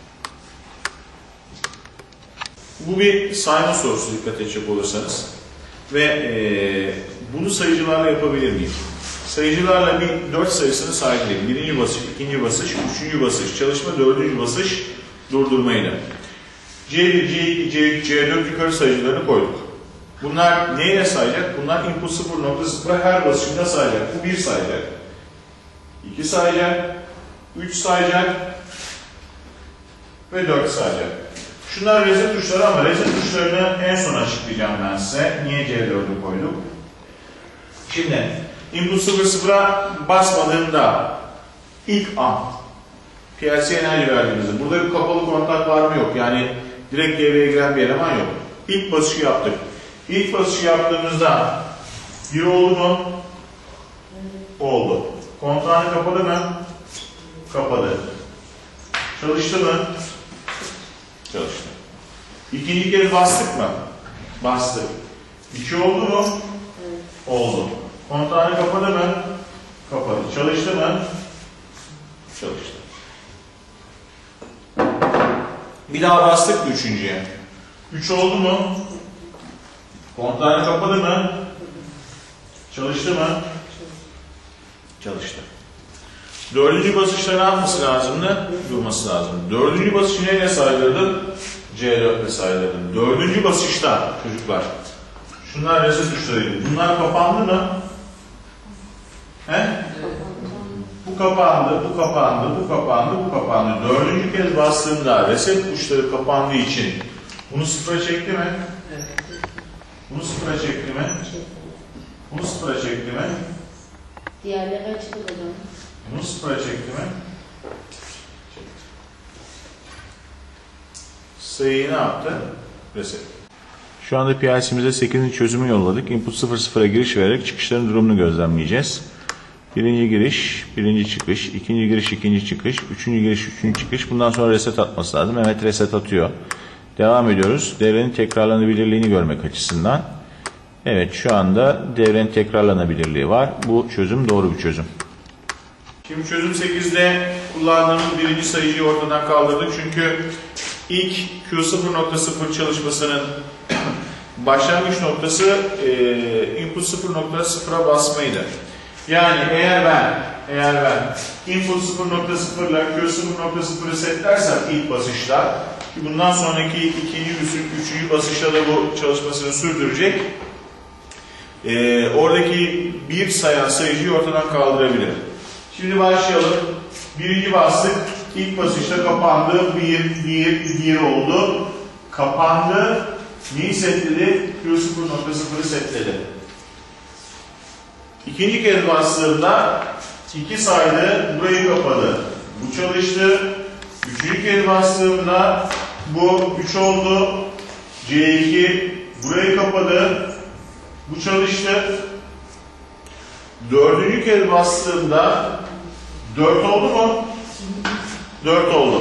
Bu bir sayma sorusu dikkat edecek olursanız. Ve ee, bunu sayıcılarla yapabilir miyim? Sayıcılarla bir dört sayısını saydım. Birinci basış, ikinci basış, üçüncü basış, çalışma, dördüncü basış durdurmayla. C bir, C iki, C üç, C dört yukarı sayıcılarını koyduk. Bunlar neye sayacak? Bunlar input sıfır nokta sıfıra her basışında sayacak. Bu bir sayacak. iki sayacak. üç sayacak. Ve dört sayacak. Şunlar reset tuşları ama reset tuşlarını en son açıklayacağım ben size. Niye C dördü koyduk? Şimdi input sıfır sıfıra basmadığımda ilk an P L C'ye enerji verdiğimizde burada bir kapalı kontak var mı yok. Yani direkt devreye giren bir eleman yok. İlk basışı yaptık. İlk basışı yaptığımızda bir oldu mu? Oldu. Kontağını kapadı mı? Kapadı. Çalıştı mı? Çalıştı. İkinci kez bastık mı? Bastık. İki oldu mu? Oldu. Kontağını kapadı mı? Kapadı. Çalıştı mı? Çalıştı. Bir daha bastık mı üçüncüye? Üç oldu mu? Kontağını kapadı mı? Çalıştı mı? Çalıştı. Dördüncü basışta ne yapması lazımdı? Durması lazım. Dördüncü basışı neyle saydırdım? C dört ile saydırdım. Dördüncü basışta çocuklar. Şunlar reset tuşlarıydı. Bunlar kapandı mı? He? Bu kapandı, bu kapandı, bu kapandı, bu kapandı. Dördüncü kez bastığımda reset tuşları kapandığı için bunu sıfıra çekti mi? Bunu sıfıra çekti mi? Bunu sıfıra çekti mi? Diğerleri açıldı o zaman. Bunu sıfıra çekti mi? Çekti. Sayıyı ne yaptı? Reset. Şu anda P L C'mize sekizinci çözümü yolladık. Input sıfır sıfıra giriş vererek çıkışların durumunu gözlemleyeceğiz. Birinci giriş, birinci çıkış, ikinci giriş, ikinci çıkış, üçüncü giriş, üçüncü çıkış. Bundan sonra reset atması lazım. Evet, reset atıyor. Devam ediyoruz. Devrenin tekrarlanabilirliğini görmek açısından. Evet, şu anda devrenin tekrarlanabilirliği var. Bu çözüm doğru bir çözüm. Şimdi çözüm sekizde kullandığımız birinci sayıcıyı ortadan kaldırdık. Çünkü ilk Q sıfır nokta sıfır çalışmasının başlangıç noktası e, input sıfır nokta sıfıra basmaydı. Yani eğer ben eğer ben input sıfır nokta sıfır ile Q sıfır nokta sıfırı setlersem ilk basışta, ki bundan sonraki ikinci, üçüncü basışta da bu çalışmasını sürdürecek, e, oradaki bir sayan sayıcıyı ortadan kaldırabilir. Şimdi başlayalım. Birinci bastık. İlk basışta kapandı. Bir, bir, bir oldu. Kapandı. Neyi setledi? Q sıfır nokta sıfırı setledi. İkinci kez bastığımda iki saydı. Burayı kapadı. Bu çalıştı. Üçüncü kez bastığımda bu üç oldu. C iki burayı kapadı. Bu çalıştı. Dördüncü kez bastığımda dört oldu mu? dört oldu.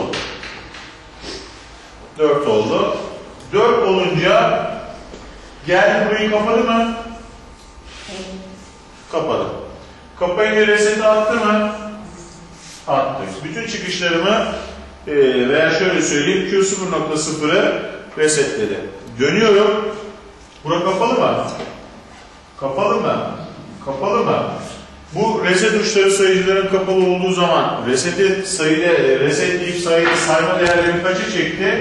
dört oldu. dört olunca geldi burayı kapadı mı? Kapadı. Kapayınca reseti attı mı? attık. Bütün çıkışlarımı e, veya şöyle söyleyeyim Q sıfır nokta sıfır'ı resetledi. Dönüyorum. Bura kapalı mı? Kapalı mı? Kapalı mı? Bu reset uçları sayıcıların kapalı olduğu zaman reseti sayıyla resetleyip sayı, sayma değerleri kaçı çekti?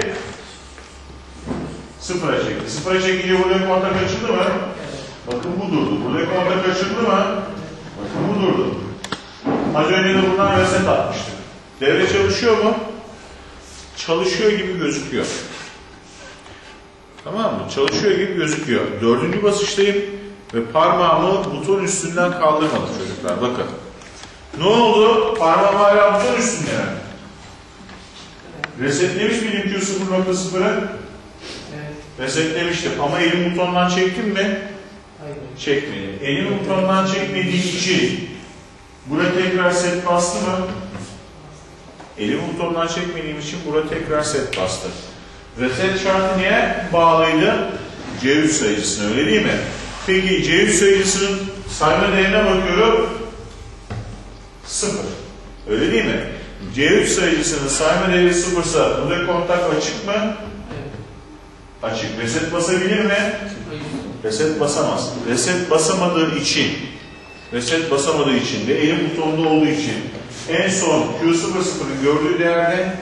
Sıfıra çekti. Sıfıra çekince buradaki kontak açıldı mı? Bakın bu durdu. Buradaki kontak açıldı mı? Bakın bu durdu. Az önce de buradan reset atmıştık. Devre çalışıyor mu? Çalışıyor gibi gözüküyor. Tamam mı? Çalışıyor gibi gözüküyor. Dördüncü basıştayım ve parmağımı buton üstünden kaldırmadım çocuklar. Bakın. Ne oldu? Parmağım hala buton üstünde mi? Resetlemiş miydim Q sıfır nokta sıfır'ı? Evet. Resetlemiştim. Ama elim butondan çektim mi? Hayır. Çekmedi. Elimi butondan çekmediğim için buraya tekrar set bastı mı? Elimi butondan çekmediğim için buraya tekrar set bastı. Reset şartı niye bağlıydı? C üç sayıcısına, öyle değil mi? Peki C üç sayıcısının sayma değerine bakıyorum. sıfır. Öyle değil mi? C üç sayıcısının sayma değeri sıfırsa burada kontak açık mı? Evet. Açık. Reset basabilir mi? Hayır. Reset basamaz. Reset basamadığı için reset basamadığı için ve elim butonda olduğu için en son Q sıfır sıfır'ın gördüğü değerde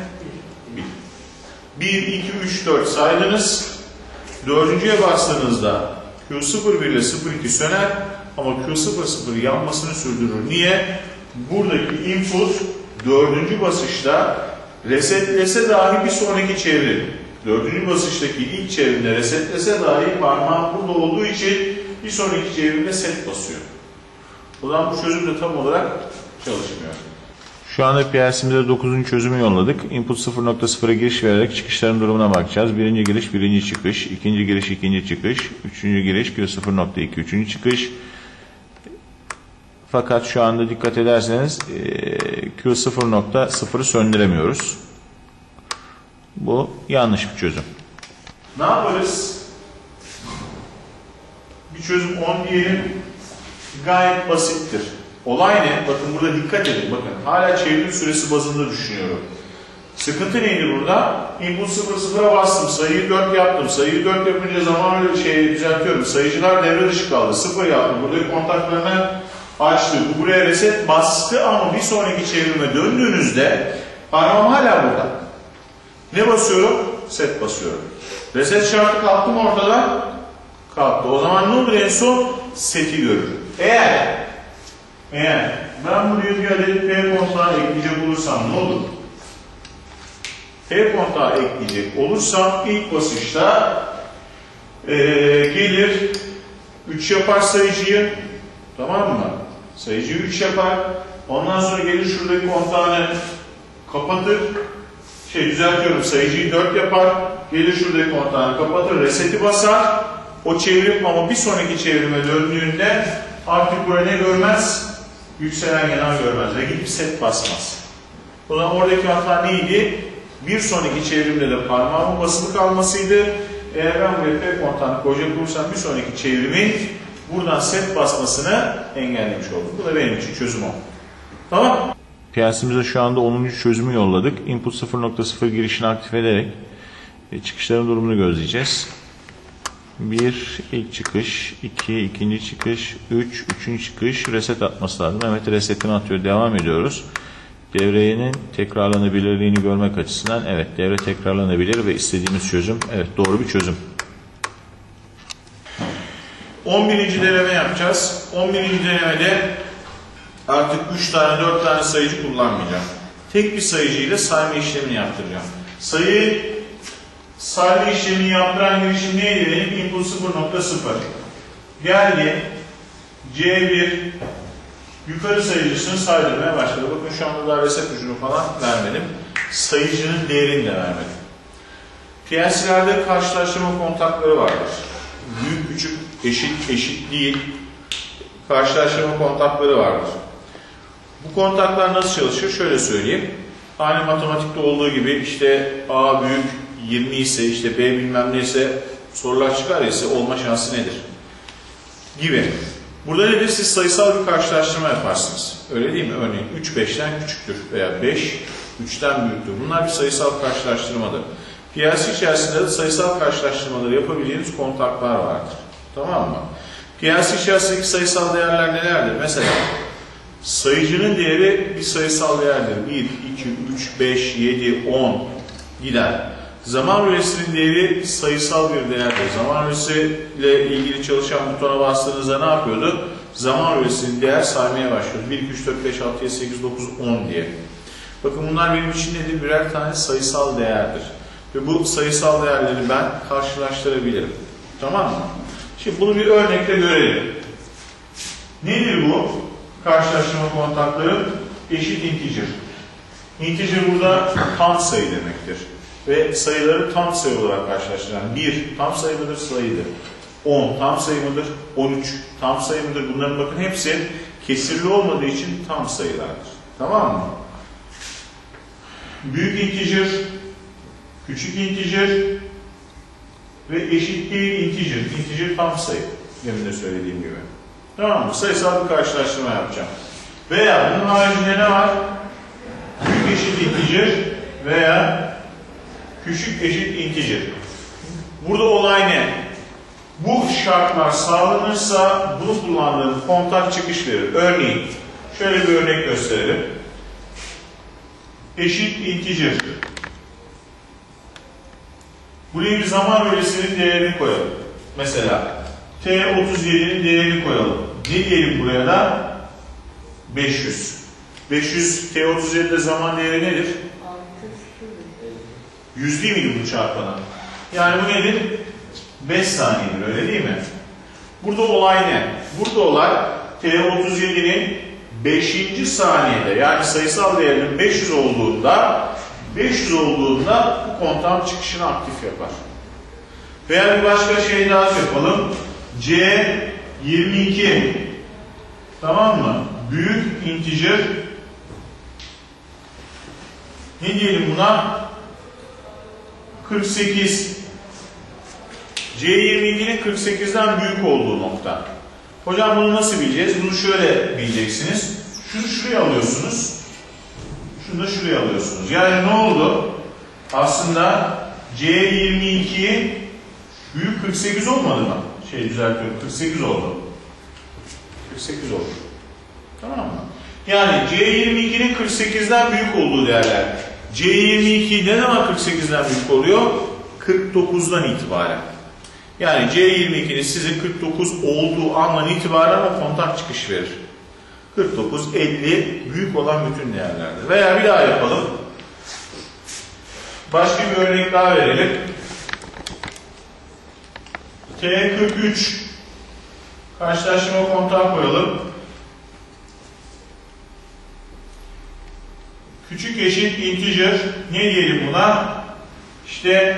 bir, iki, üç, dört saydınız. Dördüncüye bastığınızda Q sıfır bir ile sıfır iki söner ama Q sıfır sıfır yanmasını sürdürür. Niye? Buradaki input dördüncü basışta resetlese dahi bir sonraki çevrim. Dördüncü basıştaki ilk çevrimde resetlese dahi parmağım burada olduğu için bir sonraki çevrimde set basıyor. O zaman bu çözüm de tam olarak çalışmıyor. Şu anda P L C'mize dokuzuncu çözümü yolladık. Input sıfır nokta sıfır'a giriş vererek çıkışların durumuna bakacağız. Birinci giriş, birinci çıkış. İkinci giriş, ikinci çıkış. Üçüncü giriş, Q sıfır nokta iki, üçüncü çıkış. Fakat şu anda dikkat ederseniz Q sıfır nokta sıfır'ı söndüremiyoruz. Bu yanlış bir çözüm. Ne yaparız? Bir çözüm on diyelim. Gayet basittir. Olay ne? Bakın burada dikkat edin. Bakın hala çevrim süresi bazında düşünüyorum. Sıkıntı neydi burada? Input sıfır sıfır'a bastım. Sayıyı dört yaptım. Sayıyı dört yapınca zaman şey düzeltiyorum. Sayıcılar devre dışı kaldı. sıfır yaptım. Buradaki kontaklarını açtı. Bu buraya reset bastı ama bir sonraki çevrime döndüğünüzde parmağım hala burada. Ne basıyorum? Set basıyorum. Reset şartı kalktı mı ortada? Kalktı. O zaman ne olur en son? Seti görür. Eğer eğer ben buraya bir adet P kontağı ekleyecek olursam ne olur? P kontağı ekleyecek olursam ilk basışta ee, gelir üç yapar sayıcıyı, tamam mı? Sayıcıyı üç yapar. Ondan sonra gelir şuradaki kontağını kapatır. Şey düzeltiyorum, sayıcıyı dört yapar. Gelir şuradaki kontağını kapatır. Reseti basar. O çevrim ama bir sonraki çevrime döndüğünde artık buraya ne görmez? Yükselen yanar görmez ve gidip set basmaz. O zaman oradaki hata neydi? Bir sonraki çevrimde de parmağımın basılı kalmasıydı. Eğer ben buraya P kontağını koyacak olursam bir sonraki çevrimin buradan set basmasını engellemiş oldum. Bu da benim için çözüm o. Tamam. P L C'mize şu anda onuncu çözümü yolladık. Input sıfır nokta sıfır girişini aktif ederek çıkışların durumunu gözleyeceğiz. bir ilk çıkış, iki ikinci çıkış, üç üçüncü çıkış, reset atması lazım. Evet, resetini atıyor. Devam ediyoruz. Devrenin tekrarlanabilirliğini görmek açısından evet, devre tekrarlanabilir ve istediğimiz çözüm evet, doğru bir çözüm. on birinci deneme yapacağız. on birinci denemede artık üç tane dört tane sayıcı kullanmayacağım. Tek bir sayıcıyla sayma işlemini yaptıracağım. Sayı sayma işlemini yaptıran girişim neydi benim? Input sıfır nokta sıfır. Geldi C bir yukarı sayıcısını saydırmaya başladı. Bakın şu anda daha reset ucunu falan vermedim. Sayıcının değerini de vermedim. P L C'lerde karşılaştırma kontakları vardır. Büyük küçük eşit eşit değil karşılaştırma kontakları vardır. Bu kontaklar nasıl çalışır? Şöyle söyleyeyim. Aynı matematikte olduğu gibi işte A büyük yirmi ise işte B bilmem neyse sorular çıkar ise olma şansı nedir? Gibi. Burada nedir? Siz sayısal bir karşılaştırma yaparsınız. Öyle değil mi? Örneğin üç beşten küçüktür veya beş üçten büyüktür. Bunlar bir sayısal karşılaştırmadır. P L C içerisinde de sayısal karşılaştırmaları yapabileceğiniz kontaklar vardır. Tamam mı? P L C içerisindeki sayısal değerler nelerdir? Mesela sayıcının değeri bir sayısal değerdir. bir, iki, üç, beş, yedi, on gider. Zaman rölesinin değeri sayısal bir değerdir. Zaman rölesiyle ilgili çalışan butona bastığınızda ne yapıyordu? Zaman rölesinin değer saymaya başlıyordu. bir, iki, üç, dört, beş, altı, yedi, sekiz, dokuz, on diye. Bakın bunlar benim için nedir? Birer tane sayısal değerdir. Ve bu sayısal değerleri ben karşılaştırabilirim. Tamam mı? Şimdi bunu bir örnekle görelim. Nedir bu? Karşılaştırma kontakları eşit integer. Integer burada tam sayı demektir. Ve sayıları tam sayı olarak karşılaştıran bir tam sayı mıdır? Sayıdır. on tam sayı mıdır? on üç tam sayı mıdır? Bunların bakın hepsi kesirli olmadığı için tam sayılardır. Tamam mı? Büyük integer, küçük integer ve eşit değil integer. Integer tam sayı. Demin de söylediğim gibi. Tamam mı? Sayısal bir karşılaştırma yapacağım. Veya bunun haricinde ne var? Büyük eşit integer veya küçük eşit integer. Burada olay ne? Bu şartlar sağlanırsa bunu kullandığım kontak çıkış verir. Örneğin şöyle bir örnek gösterelim. Eşit integer. Buraya bir zaman rölesinin değerini koyalım. Mesela T otuz yedi'nin değerini koyalım. Ne diyelim buraya da? beş yüz. beş yüz T otuz yedi'de zaman değeri nedir? yüz değil miydi bu çarpanı? Yani bu nedir? beş saniyedir, öyle değil mi? Burada olay ne? Burada olay T otuz yedi'nin beşinci saniyede, yani sayısal değerinin beş yüz olduğunda beş yüz olduğunda bu kontağın çıkışını aktif yapar. Veya bir başka şey daha yapalım. C yirmi iki, tamam mı? Büyük integer, ne diyelim buna? kırk sekiz. C yirmi iki'nin kırk sekiz'den büyük olduğu nokta. Hocam bunu nasıl bileceğiz? Bunu şöyle bileceksiniz. Şunu şuraya alıyorsunuz. Şunu da şuraya alıyorsunuz. Yani ne oldu? Aslında C yirmi iki büyük kırk sekiz olmadı mı? Şey düzeltiyorum. kırk sekiz oldu. kırk sekiz oldu. Tamam mı? Yani C yirmi iki'nin kırk sekiz'den büyük olduğu değerler. C yirmi iki ne zaman kırk sekiz'den büyük oluyor? kırk dokuz'dan itibaren. Yani C yirmi iki'nin sizin kırk dokuz olduğu andan itibaren o kontak çıkış verir. kırk dokuz, elli büyük olan bütün değerlerdir. Veya bir daha yapalım. Başka bir örnek daha verelim. T kırk üç karşılaştırma kontağı koyalım. Küçük eşit integer, ne diyelim buna? İşte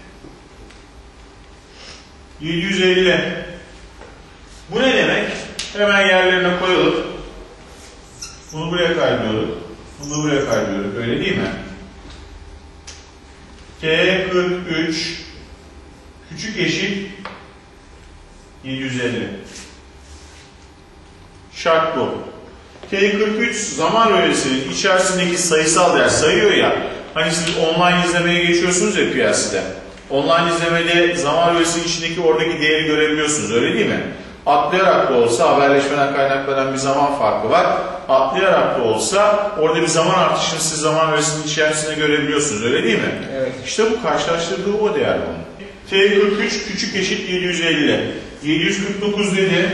yedi yüz elli. Bu ne demek? Hemen yerlerine koyalım. Bunu buraya kaydırıyorduk. Bunu buraya kaydırıyorduk. Öyle değil mi? T kırk üç küçük eşit yedi yüz elli. Şart bu. T kırk üç zaman rölesinin içerisindeki sayısal değer sayıyor ya. Hani siz online izlemeye geçiyorsunuz ya P L C'de. Online izlemede zaman rölesinin içindeki oradaki değeri görebiliyorsunuz. Öyle değil mi? Atlayarak da olsa haberleşmeden kaynaklanan bir zaman farkı var. Atlayarak da olsa orada bir zaman artışını siz zaman rölesinin içerisinde görebiliyorsunuz. Öyle değil mi? Evet. İşte bu karşılaştırdığı o değer bunun. T kırk üç küçük eşit yedi yüz elli. yedi yüz kırk dokuz dedi.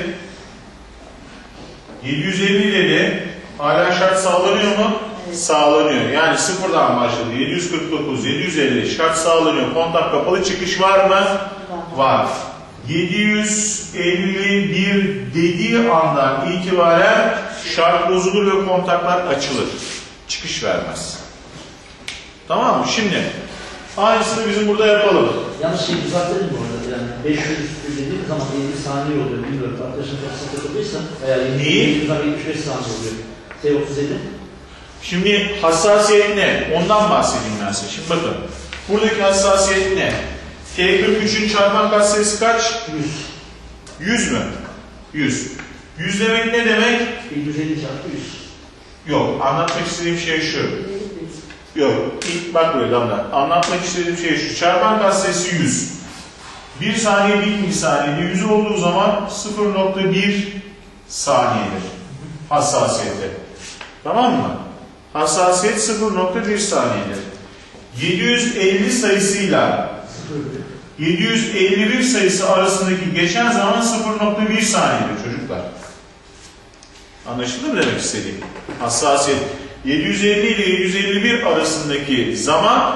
yedi yüz elli dedi. Hala şart sağlanıyor mu? Evet. Sağlanıyor. Yani sıfırdan başladı. yedi yüz kırk dokuz, yedi yüz elli şart sağlanıyor. Kontak kapalı, çıkış var mı? Var. Var. yedi yüz elli bir dediği andan itibaren şart bozulur ve kontaklar açılır. Çıkış vermez. Tamam mı? Şimdi aynısını bizim burada yapalım. Yanlış şey düzeltelim bu arada. Yani beş yüz dediğim zaman yedi saniye oluyor. Bilmiyorum. Arkadaşın kafasına takıldıysa veya yetmiş beş saniye oluyor. T otuz yedi. Şimdi hassasiyet ne? Ondan bahsedeyim ben size. Şimdi bakın. Buradaki hassasiyet ne? T kırk üçün çarpan katsayısı kaç? yüz. yüz mü? yüz. yüz demek ne demek? yedi yüz elli çarpı yüz. Yok, anlatmak istediğim şey şu. Yok, ilk bak buraya Damla. Anlatmak istediğim şey şu. Çarpan katsayısı yüz. bir saniye bir milisaniye. yüz olduğu zaman sıfır nokta bir saniyedir. Hassasiyeti. Tamam mı? Hassasiyet sıfır nokta bir saniyedir. yedi yüz elli sayısıyla yedi yüz elli bir sayısı arasındaki geçen zaman sıfır nokta bir saniyedir çocuklar. Anlaşıldı mı demek istediğim? Hassasiyet yedi yüz elli ile yedi yüz elli bir arasındaki zaman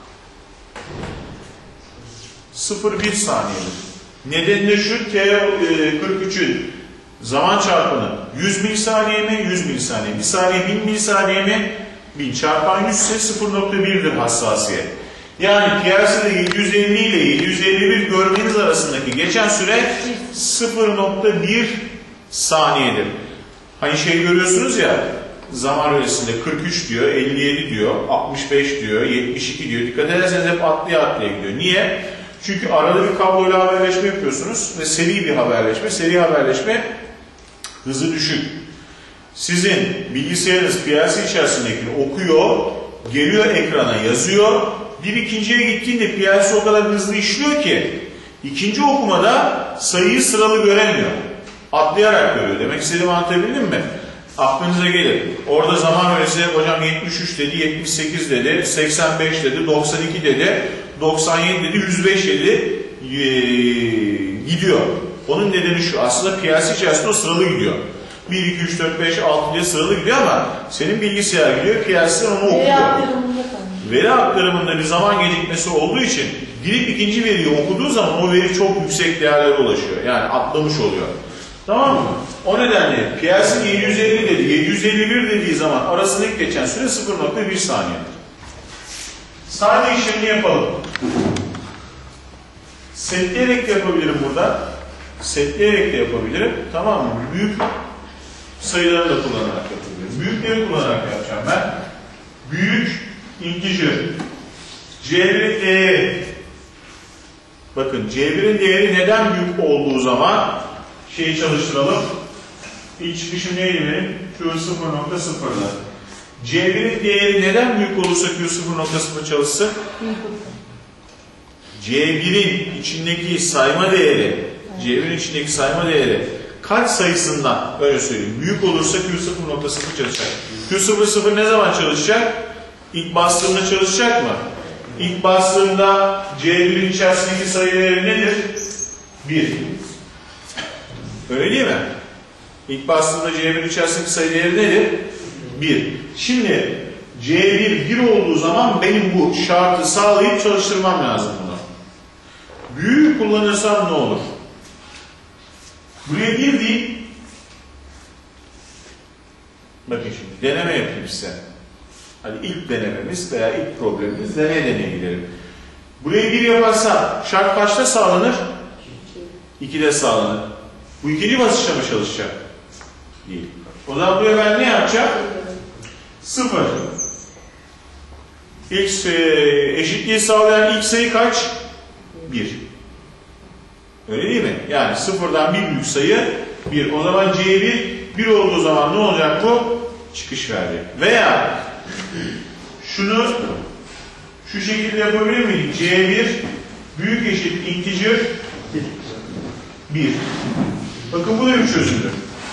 sıfır nokta bir saniyedir. Nedeni de şu, T kırk üçün zaman çarpanı yüz milisaniye mi? yüz milisaniye. Bir saniye bin milisaniye mi? bin çarpan yüz ise sıfır nokta bir'dir hassasiyet. Yani P L C'de yedi yüz elli ile yedi yüz elli bir görmeniz arasındaki geçen süre sıfır nokta bir saniyedir. Hani şey görüyorsunuz ya, zaman öresinde kırk üç diyor, elli yedi diyor, altmış beş diyor, yetmiş iki diyor. Dikkat ederseniz hep atlaya atlaya gidiyor. Niye? Çünkü arada bir kabloyla haberleşme yapıyorsunuz ve seri bir haberleşme. Seri haberleşme hızı düşük. Sizin bilgisayarınız P L C içerisindekini okuyor, geliyor ekrana yazıyor. Bir ikinciye gittiğinde P L C o kadar hızlı işliyor ki ikinci okumada sayıyı sıralı göremiyor. Atlayarak görüyor. Demek istediğimi anlatabildim mi? Aklınıza gelir. Orada zaman öyleyse hocam yetmiş üç dedi, yetmiş sekiz dedi, seksen beş dedi, doksan iki dedi, doksan yedi dedi, yüz beş dedi, ee, gidiyor. Onun nedeni şu, aslında P L C içerisinde o sıralı gidiyor. bir, iki, üç, dört, beş, altı diye sıralı gidiyor ama senin bilgisayar gidiyor, P L C'den onu okuyor. Veri aktarımında kalmış. Veri aktarımında bir zaman gecikmesi olduğu için girip ikinci veriyi okuduğu zaman o veri çok yüksek değerlere ulaşıyor. Yani atlamış oluyor. Tamam mı? O nedenle P L C yedi yüz elli dedi, yedi yüz elli bir dediği zaman arasındaki geçen süre sıfır nokta bir saniyedir. Saniye işlemini yapalım. Setleyerek de yapabilirim burada. Setleyerek de yapabilirim. Tamam mı? Büyük sayıları da kullanarak yapabilirim. Büyükleri kullanarak yapacağım ben. Büyük integer. C bir'in değeri. Bakın C bir'in değeri neden büyük olduğu zaman şeyi çalıştıralım. İlk çıkışım neydi benim? Q sıfır nokta sıfır'da. C bir'in değeri neden büyük olursa Q sıfır nokta sıfır çalışsın? C bir'in içindeki sayma değeri, C bir'in içindeki sayma değeri kaç sayısından, böyle söyleyeyim, büyük olursa Q sıfır nokta sıfır çalışacak. Q sıfır nokta sıfır ne zaman çalışacak? İlk bastığında çalışacak mı? İlk bastığında C bir'in içerisindeki sayı değeri nedir? bir. Öyle değil mi? İlk bastığında C bir'in içerisindeki sayı değeri nedir? bir. Şimdi C bir bir olduğu zaman benim bu şartı sağlayıp çalıştırmam lazım bunu. Büyüğü kullanırsam ne olur? Buraya bir değil. Bakın şimdi deneme yapayım size. Hadi ilk denememiz veya ilk problemimiz deneye deneye gidelim. Buraya bir yaparsam şart kaçta sağlanır? ikide sağlanır. Bu ikinci basışla mı çalışacak? Değil. O zaman buraya ben ne yapacağım? sıfır. X e, eşitliği sağlayan ilk sayı kaç? bir. Öyle değil mi? Yani sıfırdan bir büyük sayı bir. O zaman C bir bir olduğu zaman ne olacak bu? Çıkış verecek. Veya şunu şu şekilde yapabilir miyim? C bir büyük eşit integer bir. Bakın bu da bir çözümdür.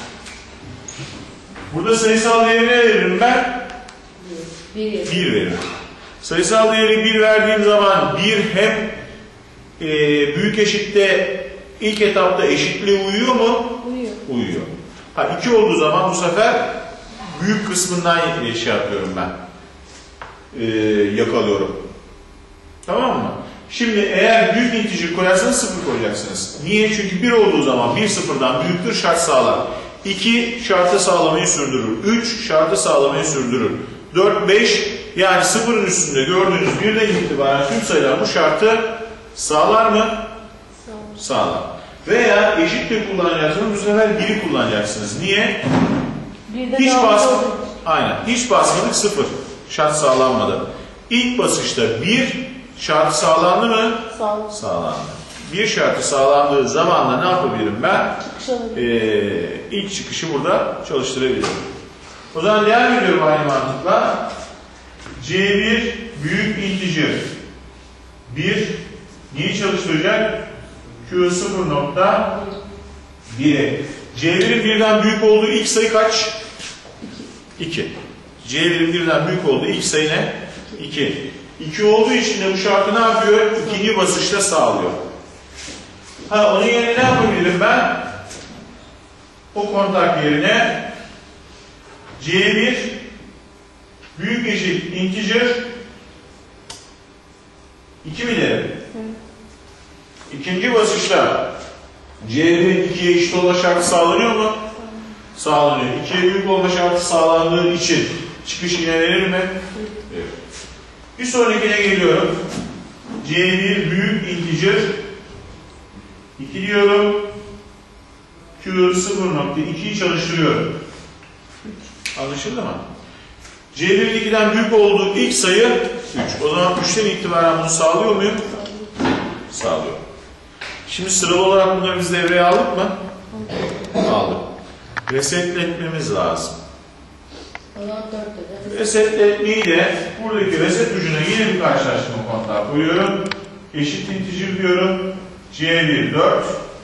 Burada sayısal değeri ne veririm ben? bir veririm. Sayısal değeri bir verdiğim zaman bir hem e, büyük eşitte ilk etapta eşitliğe uyuyor mu? Uyuyor. Uyuyor. Ha iki olduğu zaman bu sefer büyük kısmından şey yapıyorum ben. E, yakalıyorum. Tamam mı? Şimdi eğer büyük integer koyarsanız sıfır koyacaksınız. Niye? Çünkü bir olduğu zaman bir sıfırdan büyüktür şart sağlar. iki şartı sağlamayı sürdürür. üç şartı sağlamayı sürdürür. dört, beş yani sıfırın üstünde gördüğünüz birden itibaren tüm sayılar bu şartı sağlar mı? Sağlar. Sağlar. Veya eşitlik kullanacaksınız. Bu sefer biri kullanacaksınız. Niye? Birden Hiç basmadık. oldu. Aynen. Hiç basmadık sıfır. Şart sağlanmadı. İlk basışta bir şartı sağlandı mı? Sağlar. Sağlandı. Bir şartı sağlandığı zaman da ne yapabilirim ben? Çıkış çıkışı olabilir. e, ilk çıkışı burada çalıştırabilirim. O zaman devam ediyorum aynı mantıkla. C bir büyük integer bir neyi çalıştıracak? Q sıfır nokta biri. C birin birden büyük olduğu ilk sayı kaç? iki. C birin birden büyük olduğu ilk sayı ne? iki. iki olduğu için de bu şartı ne yapıyor? İkinci basışta sağlıyor. Ha, onun yerine ne yapabilirim ben? O kontak yerine C bir büyük eşit integer iki mi derim? İkinci basışta C birin ikiye eşit olma şartı sağlanıyor mu? Sağlanıyor. ikiye büyük olma şartı sağlandığı için çıkış yine verir mi? Evet. Bir sonrakine geliyorum. C bir büyük integer iki diyorum. Q sıfır nokta ikiyi çalıştırıyorum. Anlaşıldı mı? C birin ikiden büyük olduğu ilk sayı üç. O zaman üçten itibaren bunu sağlıyor muyum? Sağlıyor. Şimdi sıralı olarak bunları biz devreye aldık mı? Aldık. Resetletmemiz lazım. Resetletmeyi de buradaki reset ucuna yine bir karşılaştırma kontağı koyuyorum. Eşit integer diyorum. C bir dört.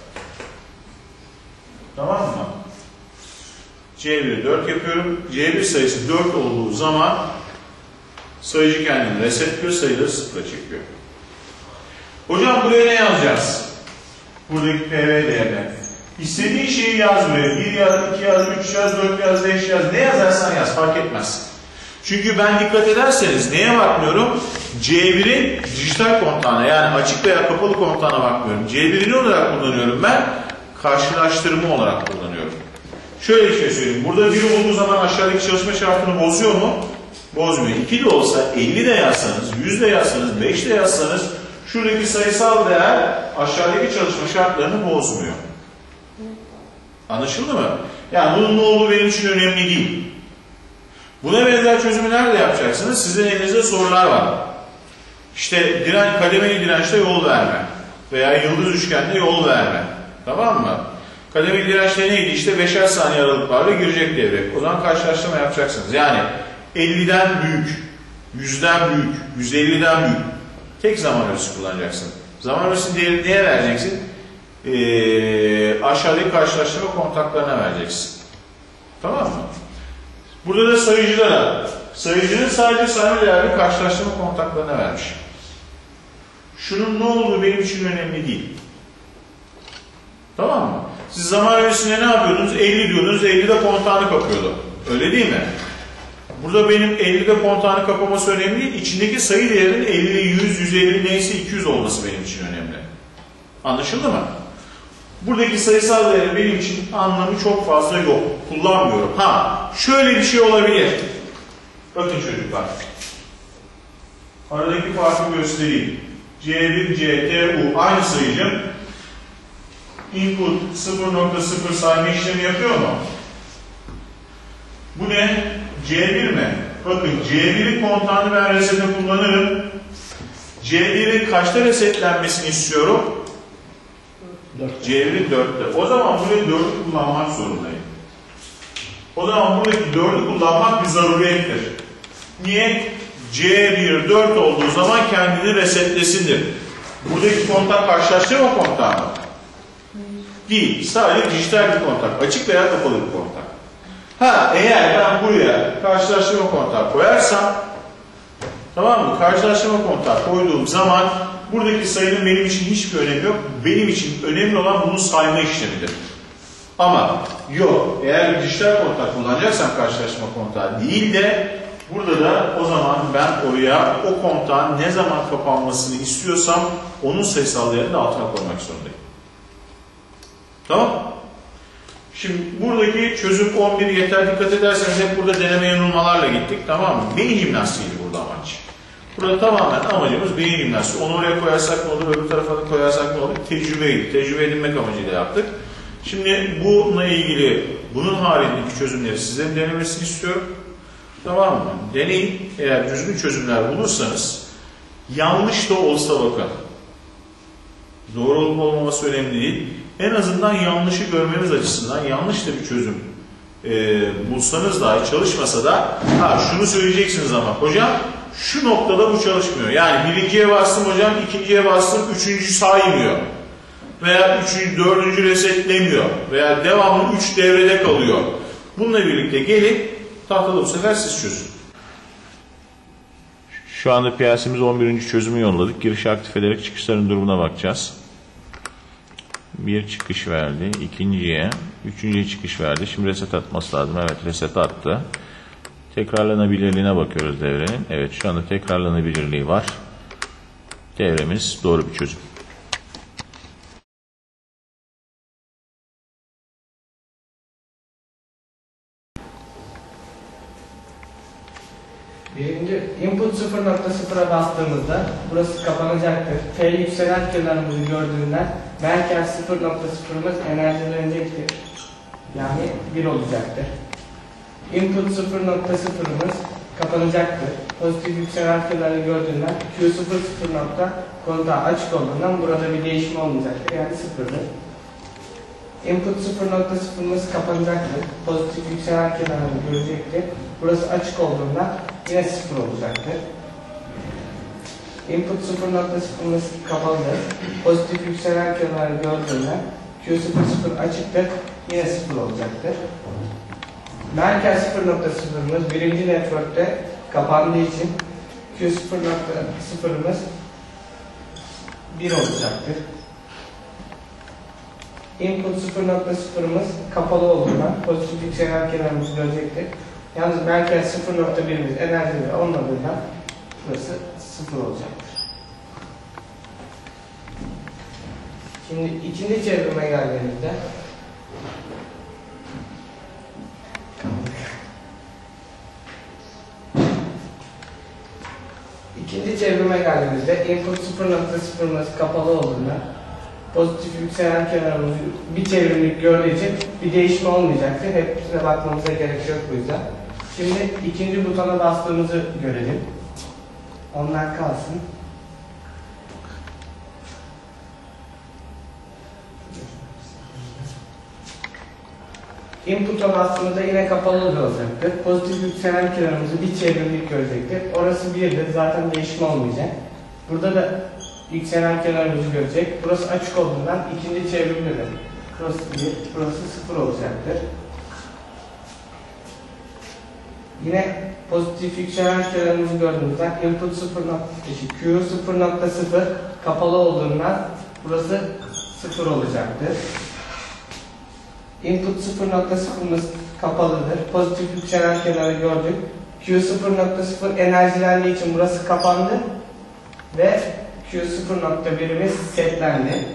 Tamam mı? C bir dört yapıyorum. C bir sayısı dört olduğu zaman sayıcı kendini resetliyor, sayıları sıfıra çekiyor. Hocam buraya ne yazacağız? Buradaki P V değerine. İstediğin şeyi yaz buraya. bir yaz, iki yaz, üç yaz, dört yaz, beş yaz. Ne yazarsan yaz, fark etmez. Çünkü ben dikkat ederseniz neye bakmıyorum? C birin dijital kontağına, yani açık veya kapalı kontağına bakmıyorum. C birin olarak kullanıyorum ben? Karşılaştırma olarak kullanıyorum. Şöyle bir şey söyleyeyim. Burada bir olduğu zaman aşağıdaki çalışma şartını bozuyor mu? Bozmuyor. iki de olsa, elli de yazsanız, yüz de yazsanız, beş de yazsanız şuradaki sayısal değer aşağıdaki çalışma şartlarını bozmuyor. Anlaşıldı mı? Yani bunun ne olduğu benim için önemli değil. Buna benzer çözümü nerede yapacaksınız? Sizin elinizde sorular var. İşte diren, kademeli dirençte yol verme veya yıldız üçgende yol verme. Tamam mı? Kademeli dirençte neydi? İşte beşer saniye aralıklarla girecek devreye. O zaman karşılaştırma yapacaksınız. Yani elliden büyük, yüzden büyük, yüz elliden büyük. Tek zaman ölçüsü kullanacaksın. Zaman ölçüsünün değerini neye vereceksin? Ee, aşağıdaki karşılaştırma kontaklarına vereceksin. Tamam mı? Burada da sayıcılara, sayıcının sadece sayma değerli karşılaştırma kontaklarına vermiş. Şunun ne olduğu benim için önemli değil. Tamam mı? Siz zaman ölçüsüne ne yapıyordunuz? elli diyordunuz, ellide kontağını kapıyordu. Öyle değil mi? Burada benim ellide kontağını kapaması önemli değil. İçindeki sayı değerinin elli, yüz, yüz elli neyse iki yüz olması benim için önemli. Anlaşıldı mı? Buradaki sayısal değer benim için anlamı çok fazla yok. Kullanmıyorum. Ha, şöyle bir şey olabilir. Bakın çocuklar. Aradaki farkı göstereyim. C bir, C, T, U aynı sayıcım. Input sıfır nokta sıfır sayma işlemi yapıyor mu? Bu ne? C bir mi? Bakın C birin kontağını ben resete kullanırım. C birin kaçta resetlenmesini istiyorum? C birin dörtte. O zaman burayı dördü kullanmak zorundayım. O zaman buradaki dördü kullanmak bir zaruriyettir. Niye? C bir dört olduğu zaman kendini resetlesindir. Buradaki kontak karşılaştırma kontağı mı? Değil. Sadece dijital bir kontak. Açık veya kapalı bir kontak. Ha, eğer ben buraya karşılaştırma kontağı koyarsam, tamam mı? Karşılaştırma kontağı koyduğum zaman buradaki sayının benim için hiçbir önemi yok. Benim için önemli olan bunun sayma işlemidir. Ama yok, eğer bir dijital kontak kullanacaksam karşılaştırma kontağı değil de burada da o zaman ben oraya o kontağın ne zaman kapanmasını istiyorsam onun sayısal değerini de altına koymak zorundayım. Tamam. Şimdi buradaki çözüm on bir yeter. Dikkat ederseniz hep burada deneme yanılmalarla gittik. Tamam mı? Beyin jimnastiğiydi burada amaç. Burada tamamen amacımız beyin jimnastiği. Onu oraya koyarsak ne olur, öbür tarafa da koyarsak ne olur? Tecrübeydi. Tecrübe edinmek amacıyla yaptık. Şimdi bununla ilgili bunun haricindeki çözümleri sizlerin denemesini istiyorum. Tamam mı? Deneyin. Eğer düzgün çözümler bulursanız yanlış da olsa bakın. Doğru olup olmaması önemli değil. en azından yanlışı görmeniz açısından yanlış da bir çözüm e, bulsanız dahi, çalışmasa da ha şunu söyleyeceksiniz ama hocam şu noktada bu çalışmıyor. Yani birinciye bastım hocam, ikinciye bastım, üçüncü saymıyor. Veya üçüncü, dördüncü resetlemiyor. Veya devamlı üç devrede kalıyor. Bununla birlikte gelip tahtada bu sefer siz çözün. Şu anda P L C'miz on birinci çözümü yolladık. Girişi aktif ederek çıkışların durumuna bakacağız. Bir çıkış verdi. İkinciye, üçüncüye çıkış verdi. Şimdi reset atması lazım. Evet, reset attı. Tekrarlanabilirliğine bakıyoruz devrenin. Evet, şu anda tekrarlanabilirliği var. Devremiz doğru bir çözüm. Birinci input sıfır nokta sıfıra bastığımızda burası kapanacaktır. T yükselen kenarımızı gördüğünden merkez sıfır nokta sıfırımız enerjilenecektir. Yani bir olacaktır. Input sıfır nokta sıfırımız kapanacaktır. Pozitif yükselen kenarı gördüğünden Q sıfır sıfır nokta kontağı açık olduğundan burada bir değişim olmayacaktır. Yani sıfırdır. Input sıfır nokta sıfırımız kapanacaktır. Pozitif yükselen kenarını görecektir. Burası açık olduğundan yine sıfır olacaktır. Input sıfır nokta sıfırımız kapalıdır. Pozitif yükselen kenarı gördüğünden Q sıfır sıfır açıktır. Yine sıfır olacaktır. Merkez sıfır nokta sıfırımız birinci network'te kapandığı için Q sıfır nokta sıfırımız bir olacaktır. Input sıfır nokta sıfırımız kapalı olduğundan pozitif yükselen kenarımız görecektir. Yalnız merkez sıfır nokta birimiz enerjileri olmadığından burası sıfır olacaktır. Şimdi ikinci çevrime geldiğimizde İkinci çevrime geldiğimizde input sıfır nokta sıfırımız kapalı olduğundan pozitif yükselen kenarımızı bir çevrimlik gördüğü için bir değişme olmayacaktır. Hepsine bakmamıza gerek yok bu yüzden. Şimdi ikinci butona bastığımızı görelim. Onlar kalsın. Input'a bastığımızda yine kapalı olacaktır. Pozitif yükselen kenarımızı bir çevrimlik görecektir. Orası birdir. Zaten değişme olmayacak. Burada da yükselen kenarımızı görecek. Burası açık olduğundan ikinci çevrimde de burası bir, burası sıfır olacaktır. Yine pozitif yükselen kenarımızı gördüğümüzden input sıfır nokta Q sıfır nokta sıfır kapalı olduğundan burası sıfır olacaktır. Input sıfır nokta sıfırımız kapalıdır. Pozitif yükselen kenarı gördük. Q sıfır nokta sıfır enerjilendiği için burası kapandı ve Q sıfır nokta birimiz setlendi.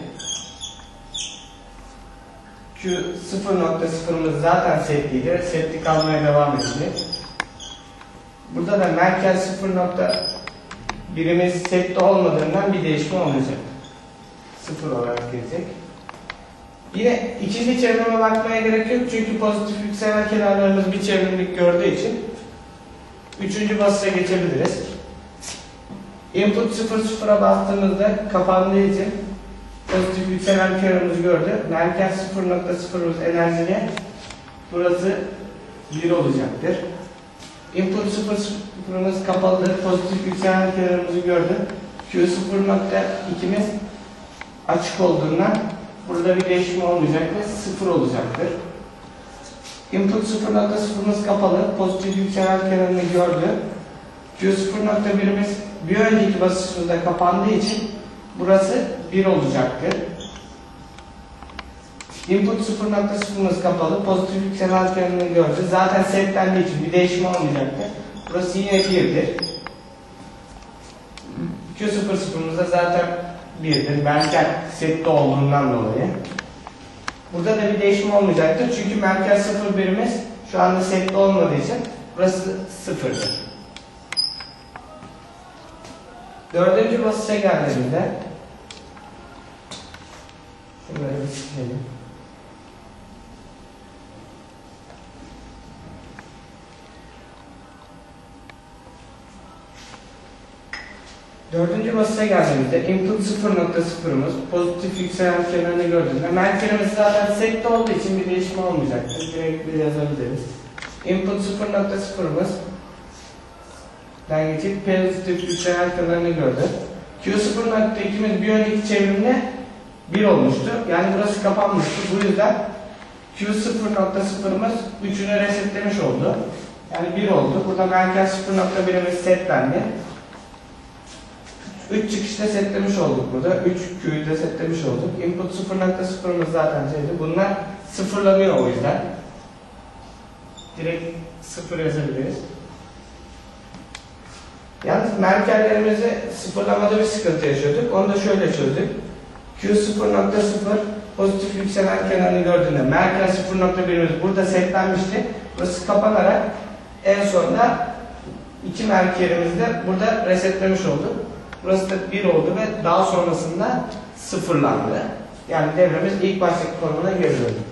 Q sıfır nokta sıfırımız zaten setliydi. Setli kalmaya devam edecek. Burada da merkez sıfır nokta birimiz setli olmadığından bir değişme olmayacak. sıfır olarak gelecek. Yine ikinci çevrime bakmaya gerek yok çünkü pozitif yükselen kenarlarımız bir çevrimlik gördüğü için üçüncü basışa geçebiliriz. Input sıfır sıfıra bastığımızda kapandığı için pozitif yükselen kenarımızı gördü. Merkez sıfır nokta sıfırımız enerjili. Burası bir olacaktır. Input sıfır sıfırımız kapalıdır. Pozitif yükselen kenarımızı gördü. Q sıfır nokta ikimiz açık olduğundan burada bir değişim olmayacak ve sıfır olacaktır. Input sıfır nokta sıfırımız kapalı. Pozitif yükselen kenarını gördü. Q sıfır nokta birimiz bir önceki basışımızda kapandığı için burası bir olacaktır. Input sıfır nokta sıfırımız kapalı. Pozitif yükselen kenarını gördü. Zaten setlendiği için bir değişim olmayacaktır. Burası yine birdir. Q sıfır sıfırımız da zaten birdir. Merkez setli olduğundan dolayı. Burada da bir değişim olmayacaktır. Çünkü merkez sıfır birimiz şu anda setli olmadığı için burası sıfırdır. Dördüncü basışa geldiğimizde şunları bir silelim. Dördüncü basıya geldiğimizde input sıfır nokta sıfırımız pozitif yükselen kenarını gördüğünde merkezimiz zaten sette olduğu için bir değişim olmayacaktır. Direkt bir yazabiliriz. Input sıfır nokta sıfırımız den geçip pozitif yükselen kenarını gördü. Q sıfır nokta ikimiz bir önceki çevrimde bir olmuştu. Yani burası kapanmıştı. Bu yüzden Q sıfır nokta sıfırımız üçünü resetlemiş oldu. Yani bir oldu. Burada merkez sıfır nokta birimiz setlendi. üç çıkışta setlemiş olduk burada. üç Q'yu da setlemiş olduk. Input sıfır nokta sıfırımız zaten şeydi. Bunlar sıfırlanıyor o yüzden. Direkt sıfır yazabiliriz. Yalnız merkezlerimizi sıfırlamada bir sıkıntı yaşıyorduk. Onu da şöyle çözdük. Q sıfır nokta sıfır pozitif yükselen kenarını gördüğünde merkez sıfır nokta birimiz burada setlenmişti. Burası kapanarak en sonunda iki merkezimizi de burada resetlemiş olduk. Burası da bir oldu ve daha sonrasında sıfırlandı. Yani devremiz ilk baştaki konumuna geri döndü.